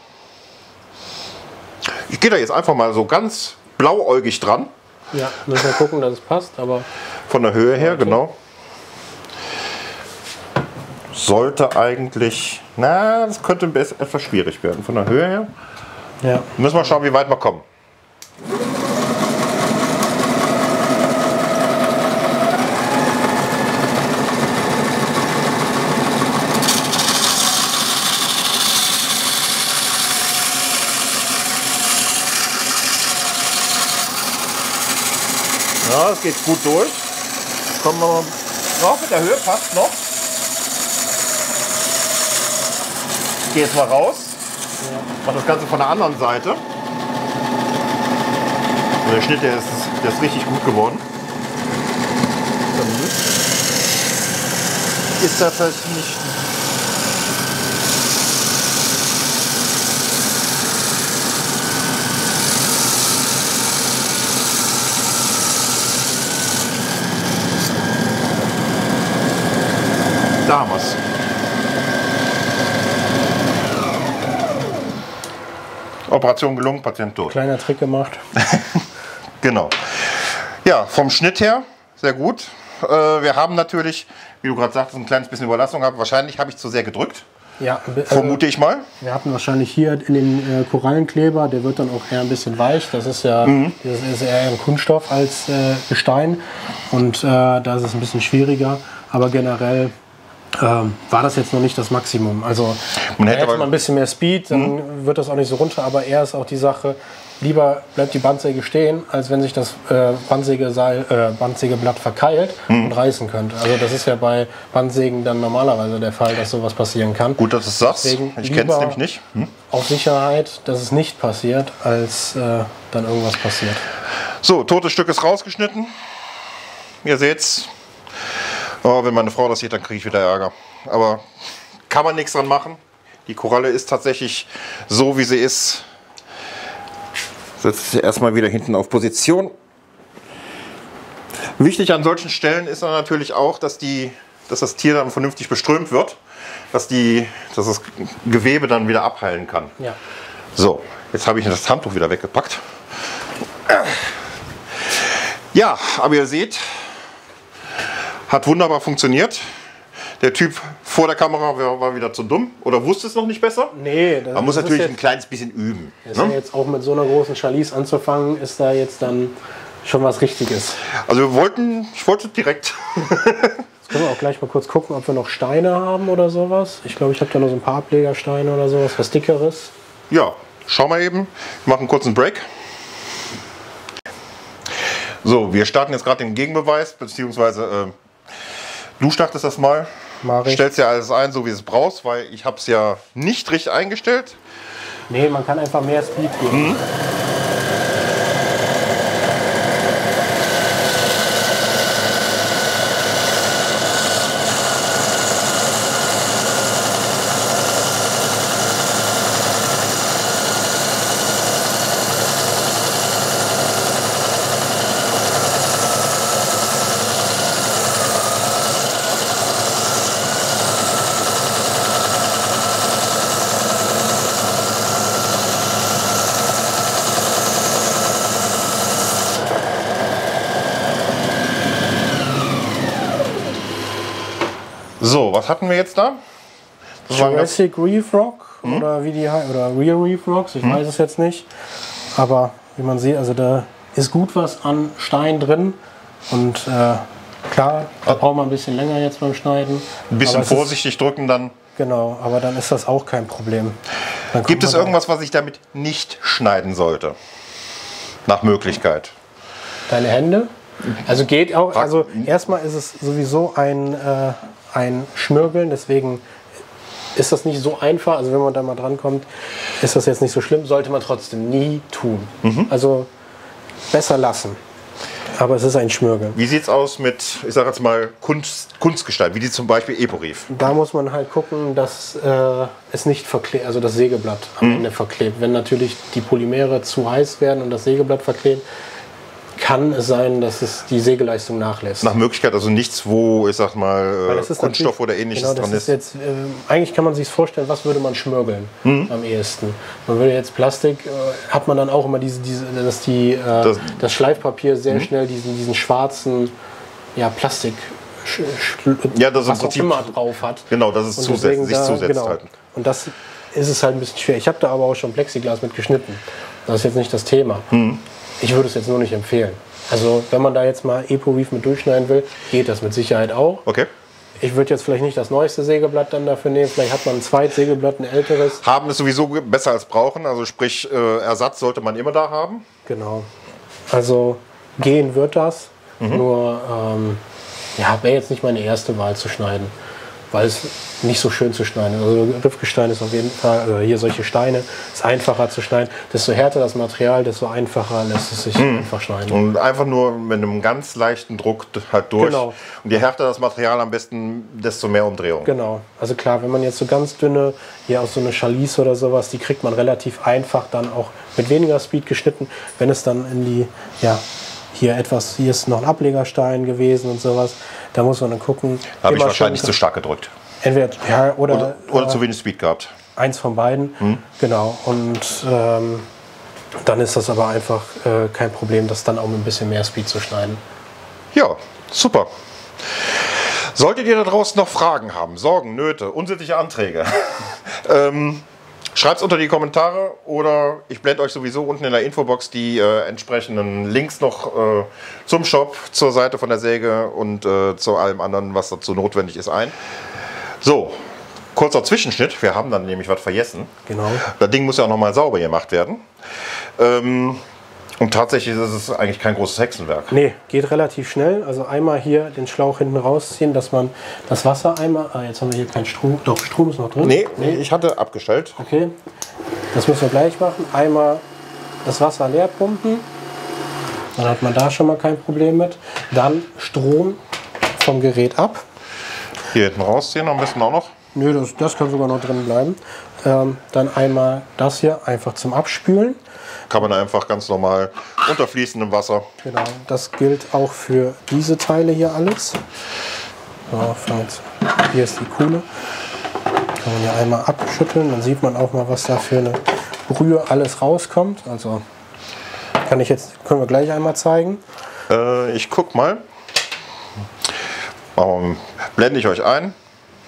Speaker 1: Ich gehe da jetzt einfach mal so ganz blauäugig dran.
Speaker 2: Ja, müssen wir gucken, dass es passt, aber
Speaker 1: Von der Höhe her, genau. Sollte eigentlich, na, das könnte ein bisschen- etwas schwierig werden. Von der Höhe her.
Speaker 2: ja.
Speaker 1: Müssen wir schauen, wie weit wir kommen. Ja, das geht gut durch. Kommen wir mal drauf, mit der Höhe passt noch. Ich gehe jetzt mal raus. Mach das Ganze von der anderen Seite. Und der Schnitt, der ist, der ist richtig gut geworden. Ist tatsächlich nicht. Da haben wir's. Operation gelungen, Patient tot.
Speaker 2: Kleiner Trick gemacht.
Speaker 1: Genau. Ja, vom Schnitt her sehr gut. Äh, wir haben natürlich, wie du gerade sagtest, ein kleines bisschen Überlastung gehabt. Wahrscheinlich habe ich zu sehr gedrückt,
Speaker 2: Ja, äh,
Speaker 1: vermute ich mal.
Speaker 2: wir hatten wahrscheinlich hier in den äh, Korallenkleber, der wird dann auch eher ein bisschen weich. Das ist ja das ist eher ein Kunststoff als äh, Gestein. Und äh, da ist es ein bisschen schwieriger. Aber generell ähm, war das jetzt noch nicht das Maximum. Also
Speaker 1: Man
Speaker 2: da
Speaker 1: hätte
Speaker 2: hätte
Speaker 1: aber-
Speaker 2: man ein bisschen mehr Speed, dann wird das auch nicht so runter. Aber eher ist auch die Sache, lieber bleibt die Bandsäge stehen, als wenn sich das äh, Bandsägeseil, äh, Bandsägeblatt verkeilt und reißen könnte. Also das ist ja bei Bandsägen dann normalerweise der Fall, dass sowas passieren kann.
Speaker 1: Gut, dass du es sagst.
Speaker 2: Deswegen
Speaker 1: Ich kenne es
Speaker 2: lieber-
Speaker 1: nämlich nicht. Hm?
Speaker 2: Auf Sicherheit, dass es nicht passiert, als äh, dann irgendwas passiert.
Speaker 1: So, totes Stück ist rausgeschnitten. Ihr seht's. Oh, wenn meine Frau das sieht, dann kriege ich wieder Ärger. Aber kann man nichts dran machen. Die Koralle ist tatsächlich so, wie sie ist. Setzt sie erstmal wieder hinten auf Position. Wichtig an solchen Stellen ist dann natürlich auch, dass, die, dass das Tier dann vernünftig beströmt wird, dass, die, dass das Gewebe dann wieder abheilen kann.
Speaker 2: Ja.
Speaker 1: So, jetzt habe ich das Handtuch wieder weggepackt. Ja, aber ihr seht, hat wunderbar funktioniert. Der Typ vor der Kamera war, war wieder zu dumm oder wusste es noch nicht besser.
Speaker 2: Nee, das,
Speaker 1: man muss
Speaker 2: das
Speaker 1: natürlich
Speaker 2: ist jetzt,
Speaker 1: ein kleines bisschen üben.
Speaker 2: Ist
Speaker 1: Ne?
Speaker 2: ja jetzt auch mit so einer großen Chalice anzufangen, ist da jetzt dann schon was Richtiges.
Speaker 1: Also wir wollten, ich wollte direkt.
Speaker 2: Jetzt können wir auch gleich mal kurz gucken, ob wir noch Steine haben oder sowas. Ich glaube, ich habe da noch so ein paar Ablegersteine oder sowas, was Dickeres.
Speaker 1: Ja, schau mal eben. Wir machen einen kurzen Break. So, wir starten jetzt gerade den Gegenbeweis, beziehungsweise äh, du startest das mal.
Speaker 2: Mach ich.
Speaker 1: Stellst ja alles ein, so wie es brauchst, weil ich habe es ja nicht richtig eingestellt.
Speaker 2: Nee, man kann einfach mehr Speed geben.
Speaker 1: Mhm. So, was hatten wir jetzt da? Das war ein ganz-
Speaker 2: Jurassic Reef Rock oder wie die hei- oder Real Reef Rocks, ich weiß es jetzt nicht. Aber wie man sieht, also da ist gut was an Stein drin. Und äh, klar, da braucht man ein bisschen länger jetzt beim Schneiden.
Speaker 1: Ein bisschen
Speaker 2: Aber es ist-
Speaker 1: vorsichtig drücken dann.
Speaker 2: Genau, aber dann ist das auch kein Problem. Dann
Speaker 1: Gibt
Speaker 2: kommt
Speaker 1: es
Speaker 2: man
Speaker 1: irgendwas, was ich damit nicht schneiden sollte? Nach Möglichkeit.
Speaker 2: da- Deine Hände? Also geht auch, also erstmal ist es sowieso ein, äh, ein Schmirgeln, deswegen ist das nicht so einfach. Also wenn man da mal dran kommt, ist das jetzt nicht so schlimm, sollte man trotzdem nie tun. Also besser lassen. Aber es ist ein Schmirgeln.
Speaker 1: Wie sieht es aus mit, ich sage jetzt mal, Kunst, Kunstgestein, wie die zum Beispiel Epo-Reef?
Speaker 2: Da muss man halt gucken, dass äh, es nicht verklebt, also das Sägeblatt am Ende verklebt. Wenn natürlich die Polymere zu heiß werden und das Sägeblatt verklebt, kann es sein, dass es die Sägeleistung nachlässt.
Speaker 1: Nach Möglichkeit also nichts, wo, ich sag
Speaker 2: Weil
Speaker 1: mal,
Speaker 2: das ist
Speaker 1: Kunststoff
Speaker 2: natürlich-
Speaker 1: oder ähnliches
Speaker 2: genau, das
Speaker 1: dran
Speaker 2: ist.
Speaker 1: ist.
Speaker 2: Jetzt, äh, eigentlich kann man sich vorstellen, was würde man schmirgeln am ehesten. Man würde jetzt Plastik, äh, hat man dann auch immer diese, diese dass die, äh, das,
Speaker 1: Das-
Speaker 2: Schleifpapier sehr schnell diesen, diesen schwarzen ja, Plastik, sch, sch,
Speaker 1: Ja, das ist im
Speaker 2: was auch
Speaker 1: Prinzip-
Speaker 2: immer drauf hat.
Speaker 1: Genau, das ist
Speaker 2: Und
Speaker 1: zusetzt,
Speaker 2: deswegen
Speaker 1: sich
Speaker 2: da-
Speaker 1: zusetzt
Speaker 2: genau.
Speaker 1: halt.
Speaker 2: Und das ist es halt ein bisschen schwer. Ich habe da aber auch schon Plexiglas mit geschnitten. Das ist jetzt nicht das Thema. Ich würde es jetzt nur nicht empfehlen. Also wenn man da jetzt mal Epo-Reef mit durchschneiden will, geht das mit Sicherheit auch.
Speaker 1: Okay.
Speaker 2: Ich würde jetzt vielleicht nicht das neueste Sägeblatt dann dafür nehmen. Vielleicht hat man ein zweites Sägeblatt, ein älteres.
Speaker 1: Haben ist sowieso besser als brauchen, also sprich, äh, Ersatz sollte man immer da haben.
Speaker 2: Genau. Also gehen wird das. Nur ähm, ja, wäre jetzt nicht meine erste Wahl zu schneiden. Weil es nicht so schön zu schneiden ist. Also Riffgestein ist auf jeden Fall, oder hier solche Steine, ist einfacher zu schneiden. Desto härter das Material, desto einfacher lässt es sich einfach schneiden.
Speaker 1: Und einfach nur mit einem ganz leichten Druck halt durch.
Speaker 2: Genau.
Speaker 1: Und je härter das Material am besten, desto mehr Umdrehung.
Speaker 2: Genau. Also klar, wenn man jetzt so ganz dünne, hier aus so eine Chalice oder sowas, die kriegt man relativ einfach dann auch mit weniger Speed geschnitten. Wenn es dann in die, ja, hier etwas, hier ist noch ein Ablegerstein gewesen und sowas, da muss man dann gucken.
Speaker 1: Da habe ich
Speaker 2: immer
Speaker 1: wahrscheinlich
Speaker 2: schon-
Speaker 1: zu stark gedrückt.
Speaker 2: Entweder, ja, oder,
Speaker 1: Oder, oder
Speaker 2: äh,
Speaker 1: zu wenig Speed gehabt.
Speaker 2: eins von beiden. Genau. Und ähm, dann ist das aber einfach äh, kein Problem, das dann auch mit ein bisschen mehr Speed zu schneiden.
Speaker 1: Ja, super. Solltet ihr da draußen noch Fragen haben, Sorgen, Nöte, unsittliche Anträge, ähm, schreibt es unter die Kommentare oder ich blende euch sowieso unten in der Infobox die äh, entsprechenden Links noch äh, zum Shop, zur Seite von der Säge und äh, zu allem anderen, was dazu notwendig ist, ein. So, kurzer Zwischenschnitt. Wir haben dann nämlich was vergessen.
Speaker 2: Genau.
Speaker 1: Das Ding muss ja auch nochmal sauber gemacht werden. Ähm, und tatsächlich ist es eigentlich kein großes Hexenwerk.
Speaker 2: Nee, geht relativ schnell. Also einmal hier den Schlauch hinten rausziehen, dass man das Wasser einmal. Ah, jetzt haben wir hier keinen Strom. Doch, Strom ist noch drin.
Speaker 1: Nee, nee, ich hatte abgestellt.
Speaker 2: Okay. Das müssen wir gleich machen. Einmal das Wasser leer pumpen. Dann hat man da schon mal kein Problem mit. Dann Strom vom Gerät ab.
Speaker 1: Hier hinten rausziehen, am besten auch noch.
Speaker 2: Nö, das, das kann sogar noch drin bleiben. Ähm, dann einmal das hier einfach zum Abspülen.
Speaker 1: Kann man einfach ganz normal unter fließendem Wasser.
Speaker 2: Genau, das gilt auch für diese Teile hier alles. So, jetzt, hier ist die Kuhle. Kann man hier einmal abschütteln, dann sieht man auch mal, was da für eine Brühe alles rauskommt. Also kann ich jetzt, können wir gleich einmal zeigen.
Speaker 1: Äh, ich guck mal. Machen wir- Blende ich euch ein.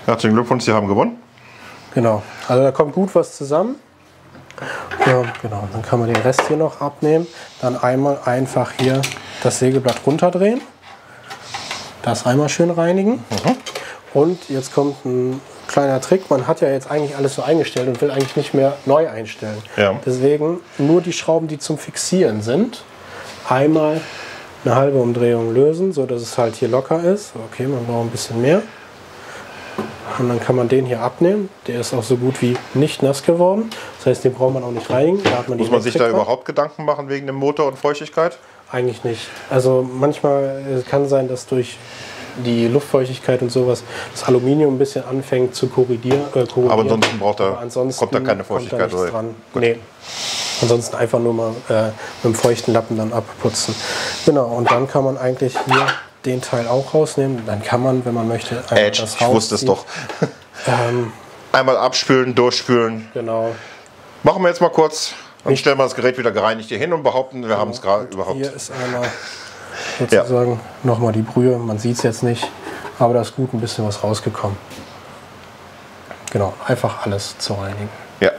Speaker 1: Herzlichen Glückwunsch, Sie haben gewonnen.
Speaker 2: Genau, also da kommt gut was zusammen. Ja, genau, dann kann man den Rest hier noch abnehmen. Dann einmal einfach hier das Sägeblatt runterdrehen. Das einmal schön reinigen. Mhm. Und jetzt kommt ein kleiner Trick. Man hat ja jetzt eigentlich alles so eingestellt und will eigentlich nicht mehr neu einstellen.
Speaker 1: Ja.
Speaker 2: Deswegen nur die Schrauben, die zum Fixieren sind, einmal eine halbe Umdrehung lösen, so dass es halt hier locker ist. Okay, man braucht ein bisschen mehr. Und dann kann man den hier abnehmen. Der ist auch so gut wie nicht nass geworden. Das heißt, den braucht man auch nicht reinigen. Da hat man
Speaker 1: Muss man sich da überhaupt Gedanken machen wegen dem Motor und Feuchtigkeit?
Speaker 2: Eigentlich nicht. Also manchmal kann sein, dass durch die Luftfeuchtigkeit und sowas das Aluminium ein bisschen anfängt zu korrigieren. Äh, korrigieren.
Speaker 1: Aber ansonsten, braucht er,
Speaker 2: ansonsten
Speaker 1: kommt da keine Feuchtigkeit
Speaker 2: kommt da dran. Nee. Ansonsten einfach nur mal äh, mit einem feuchten Lappen dann abputzen. Genau, und dann kann man eigentlich hier den Teil auch rausnehmen. Dann kann man, wenn man möchte, einfach
Speaker 1: Edge,
Speaker 2: das
Speaker 1: ich wusste es doch.
Speaker 2: ähm,
Speaker 1: Einmal abspülen, durchspülen.
Speaker 2: Genau.
Speaker 1: Machen wir jetzt mal kurz. Dann stellen wir das Gerät wieder gereinigt hier hin und behaupten, wir genau. haben es gerade überhaupt.
Speaker 2: Hier ist einmal sozusagen ja. nochmal die Brühe. Man sieht es jetzt nicht, aber da ist gut ein bisschen was rausgekommen. Genau, einfach alles zu reinigen.
Speaker 1: Ja.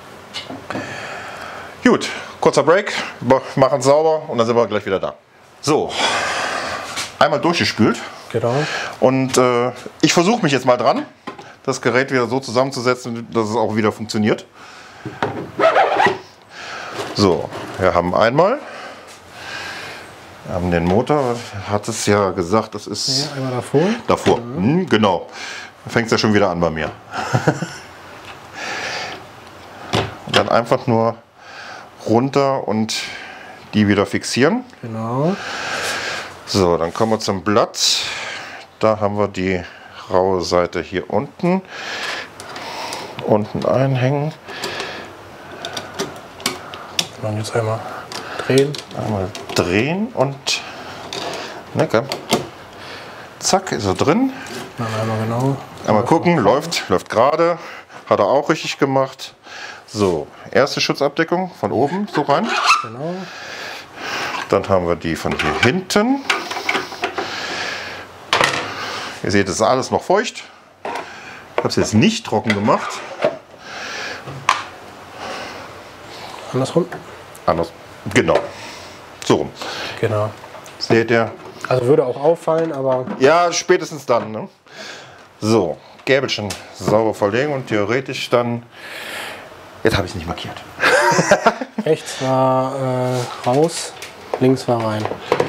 Speaker 1: Gut, kurzer Break, wir machen es sauber und dann sind wir gleich wieder da. So, einmal durchgespült.
Speaker 2: Genau.
Speaker 1: Und äh, ich versuche mich jetzt mal dran, das Gerät wieder so zusammenzusetzen, dass es auch wieder funktioniert. So, wir haben einmal, wir haben den Motor, hat es ja gesagt, das ist
Speaker 2: ja, einmal davor.
Speaker 1: Davor, mhm. hm, genau. Dann fängt es ja schon wieder an bei mir. Und dann einfach nur runter und die wieder fixieren.
Speaker 2: Genau.
Speaker 1: So, dann kommen wir zum Blatt. Da haben wir die raue Seite hier unten. Unten einhängen.
Speaker 2: Und jetzt einmal drehen.
Speaker 1: Einmal drehen und ne, zack, ist er drin.
Speaker 2: Dann einmal genau.
Speaker 1: Einmal gucken, läuft, läuft gerade. Hat er auch richtig gemacht. So, erste Schutzabdeckung von oben so rein.
Speaker 2: Genau.
Speaker 1: Dann haben wir die von hier hinten. Ihr seht, es ist alles noch feucht. Ich habe es jetzt nicht trocken gemacht.
Speaker 2: Andersrum?
Speaker 1: Anders. Genau. So rum.
Speaker 2: Genau.
Speaker 1: Seht ihr?
Speaker 2: Also würde auch auffallen, aber...
Speaker 1: Ja, spätestens dann. Ne? So, Gäbelchen sauber verlegen und theoretisch dann... Jetzt habe ich es nicht markiert.
Speaker 2: Rechts war äh, raus, links war rein.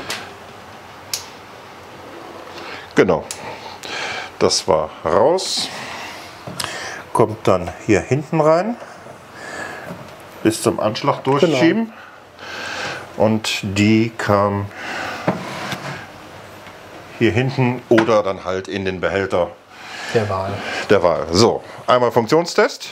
Speaker 1: Genau. Das war raus. Kommt dann hier hinten rein. Bis zum Anschlag durchschieben. Genau. Und die kam hier hinten oder dann halt in den Behälter
Speaker 2: der Wahl.
Speaker 1: Der Wahl. So, einmal Funktionstest.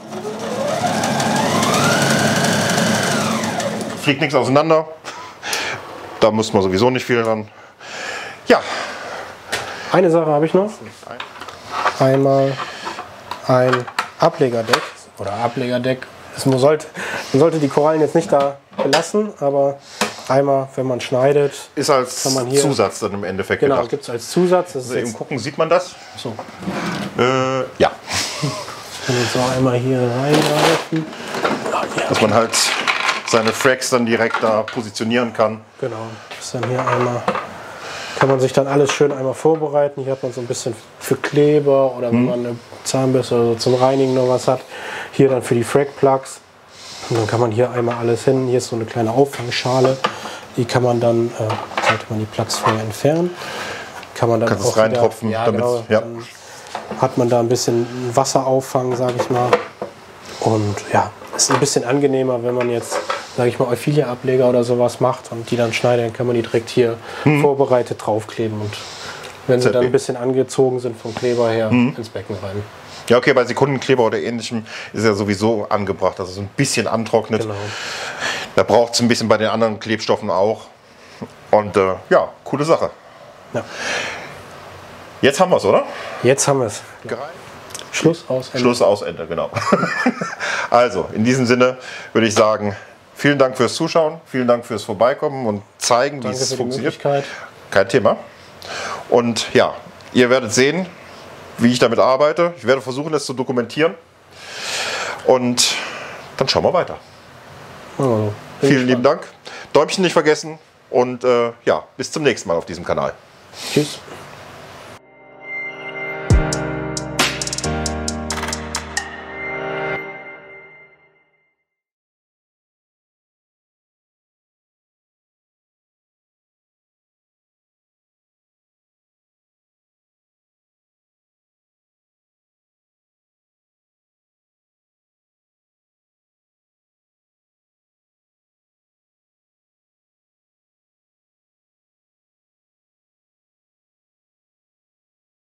Speaker 1: Fliegt nichts auseinander. Da muss man sowieso nicht viel dran. Ja.
Speaker 2: Eine Sache habe ich noch. Einmal ein Ablegerdeck oder Ablegerdeck. Man sollte, man sollte die Korallen jetzt nicht da belassen, aber einmal, wenn man schneidet,
Speaker 1: ist als
Speaker 2: kann man hier,
Speaker 1: Zusatz dann im Endeffekt
Speaker 2: genau,
Speaker 1: gedacht.
Speaker 2: gibt es als Zusatz. Das
Speaker 1: also eben gucken, sieht man das?
Speaker 2: So.
Speaker 1: Äh, ja.
Speaker 2: Kann jetzt auch einmal hier reingreifen.
Speaker 1: Dass man halt seine Frags dann direkt da positionieren kann.
Speaker 2: Genau. Das ist dann hier einmal. Kann man sich dann alles schön einmal vorbereiten. Hier hat man so ein bisschen für Kleber oder wenn hm. man eine Zahnbürste oder so zum Reinigen noch was hat. Hier dann für die Frag-Plugs. Und dann kann man hier einmal alles hin. Hier ist so eine kleine Auffangschale. Die kann man dann, äh, sollte man die Plugs vorher entfernen. Kann man dann
Speaker 1: Kannst
Speaker 2: auch
Speaker 1: es reintropfen.
Speaker 2: Wieder, ja,
Speaker 1: damit,
Speaker 2: genau,
Speaker 1: ja.
Speaker 2: Dann hat man da ein bisschen Wasserauffang, sage ich mal. Und ja, ist ein bisschen angenehmer, wenn man jetzt, sage ich mal, Euphilia-Ableger oder sowas macht und die dann schneidet, dann kann man die direkt hier hm. vorbereitet draufkleben und wenn sie dann ein bisschen angezogen sind vom Kleber her, hm. ins Becken rein.
Speaker 1: Ja, okay, bei Sekundenkleber oder ähnlichem ist ja sowieso angebracht, dass es so ein bisschen antrocknet. Genau. Da braucht es ein bisschen bei den anderen Klebstoffen auch. Und äh, ja, coole Sache.
Speaker 2: Ja.
Speaker 1: Jetzt haben wir es, oder?
Speaker 2: Jetzt haben wir es. Ja. Schluss, aus, Ende.
Speaker 1: Schluss, aus, Ende, genau. Also, in diesem Sinne würde ich sagen, vielen Dank fürs Zuschauen, vielen Dank fürs Vorbeikommen und zeigen, wie es funktioniert. Kein Thema. Und ja, ihr werdet sehen, wie ich damit arbeite. Ich werde versuchen, das zu dokumentieren. Und dann schauen wir weiter.
Speaker 2: Oh,
Speaker 1: Vielen lieben Dank. Däumchen nicht vergessen und äh, ja, bis zum nächsten Mal auf diesem Kanal.
Speaker 2: Tschüss.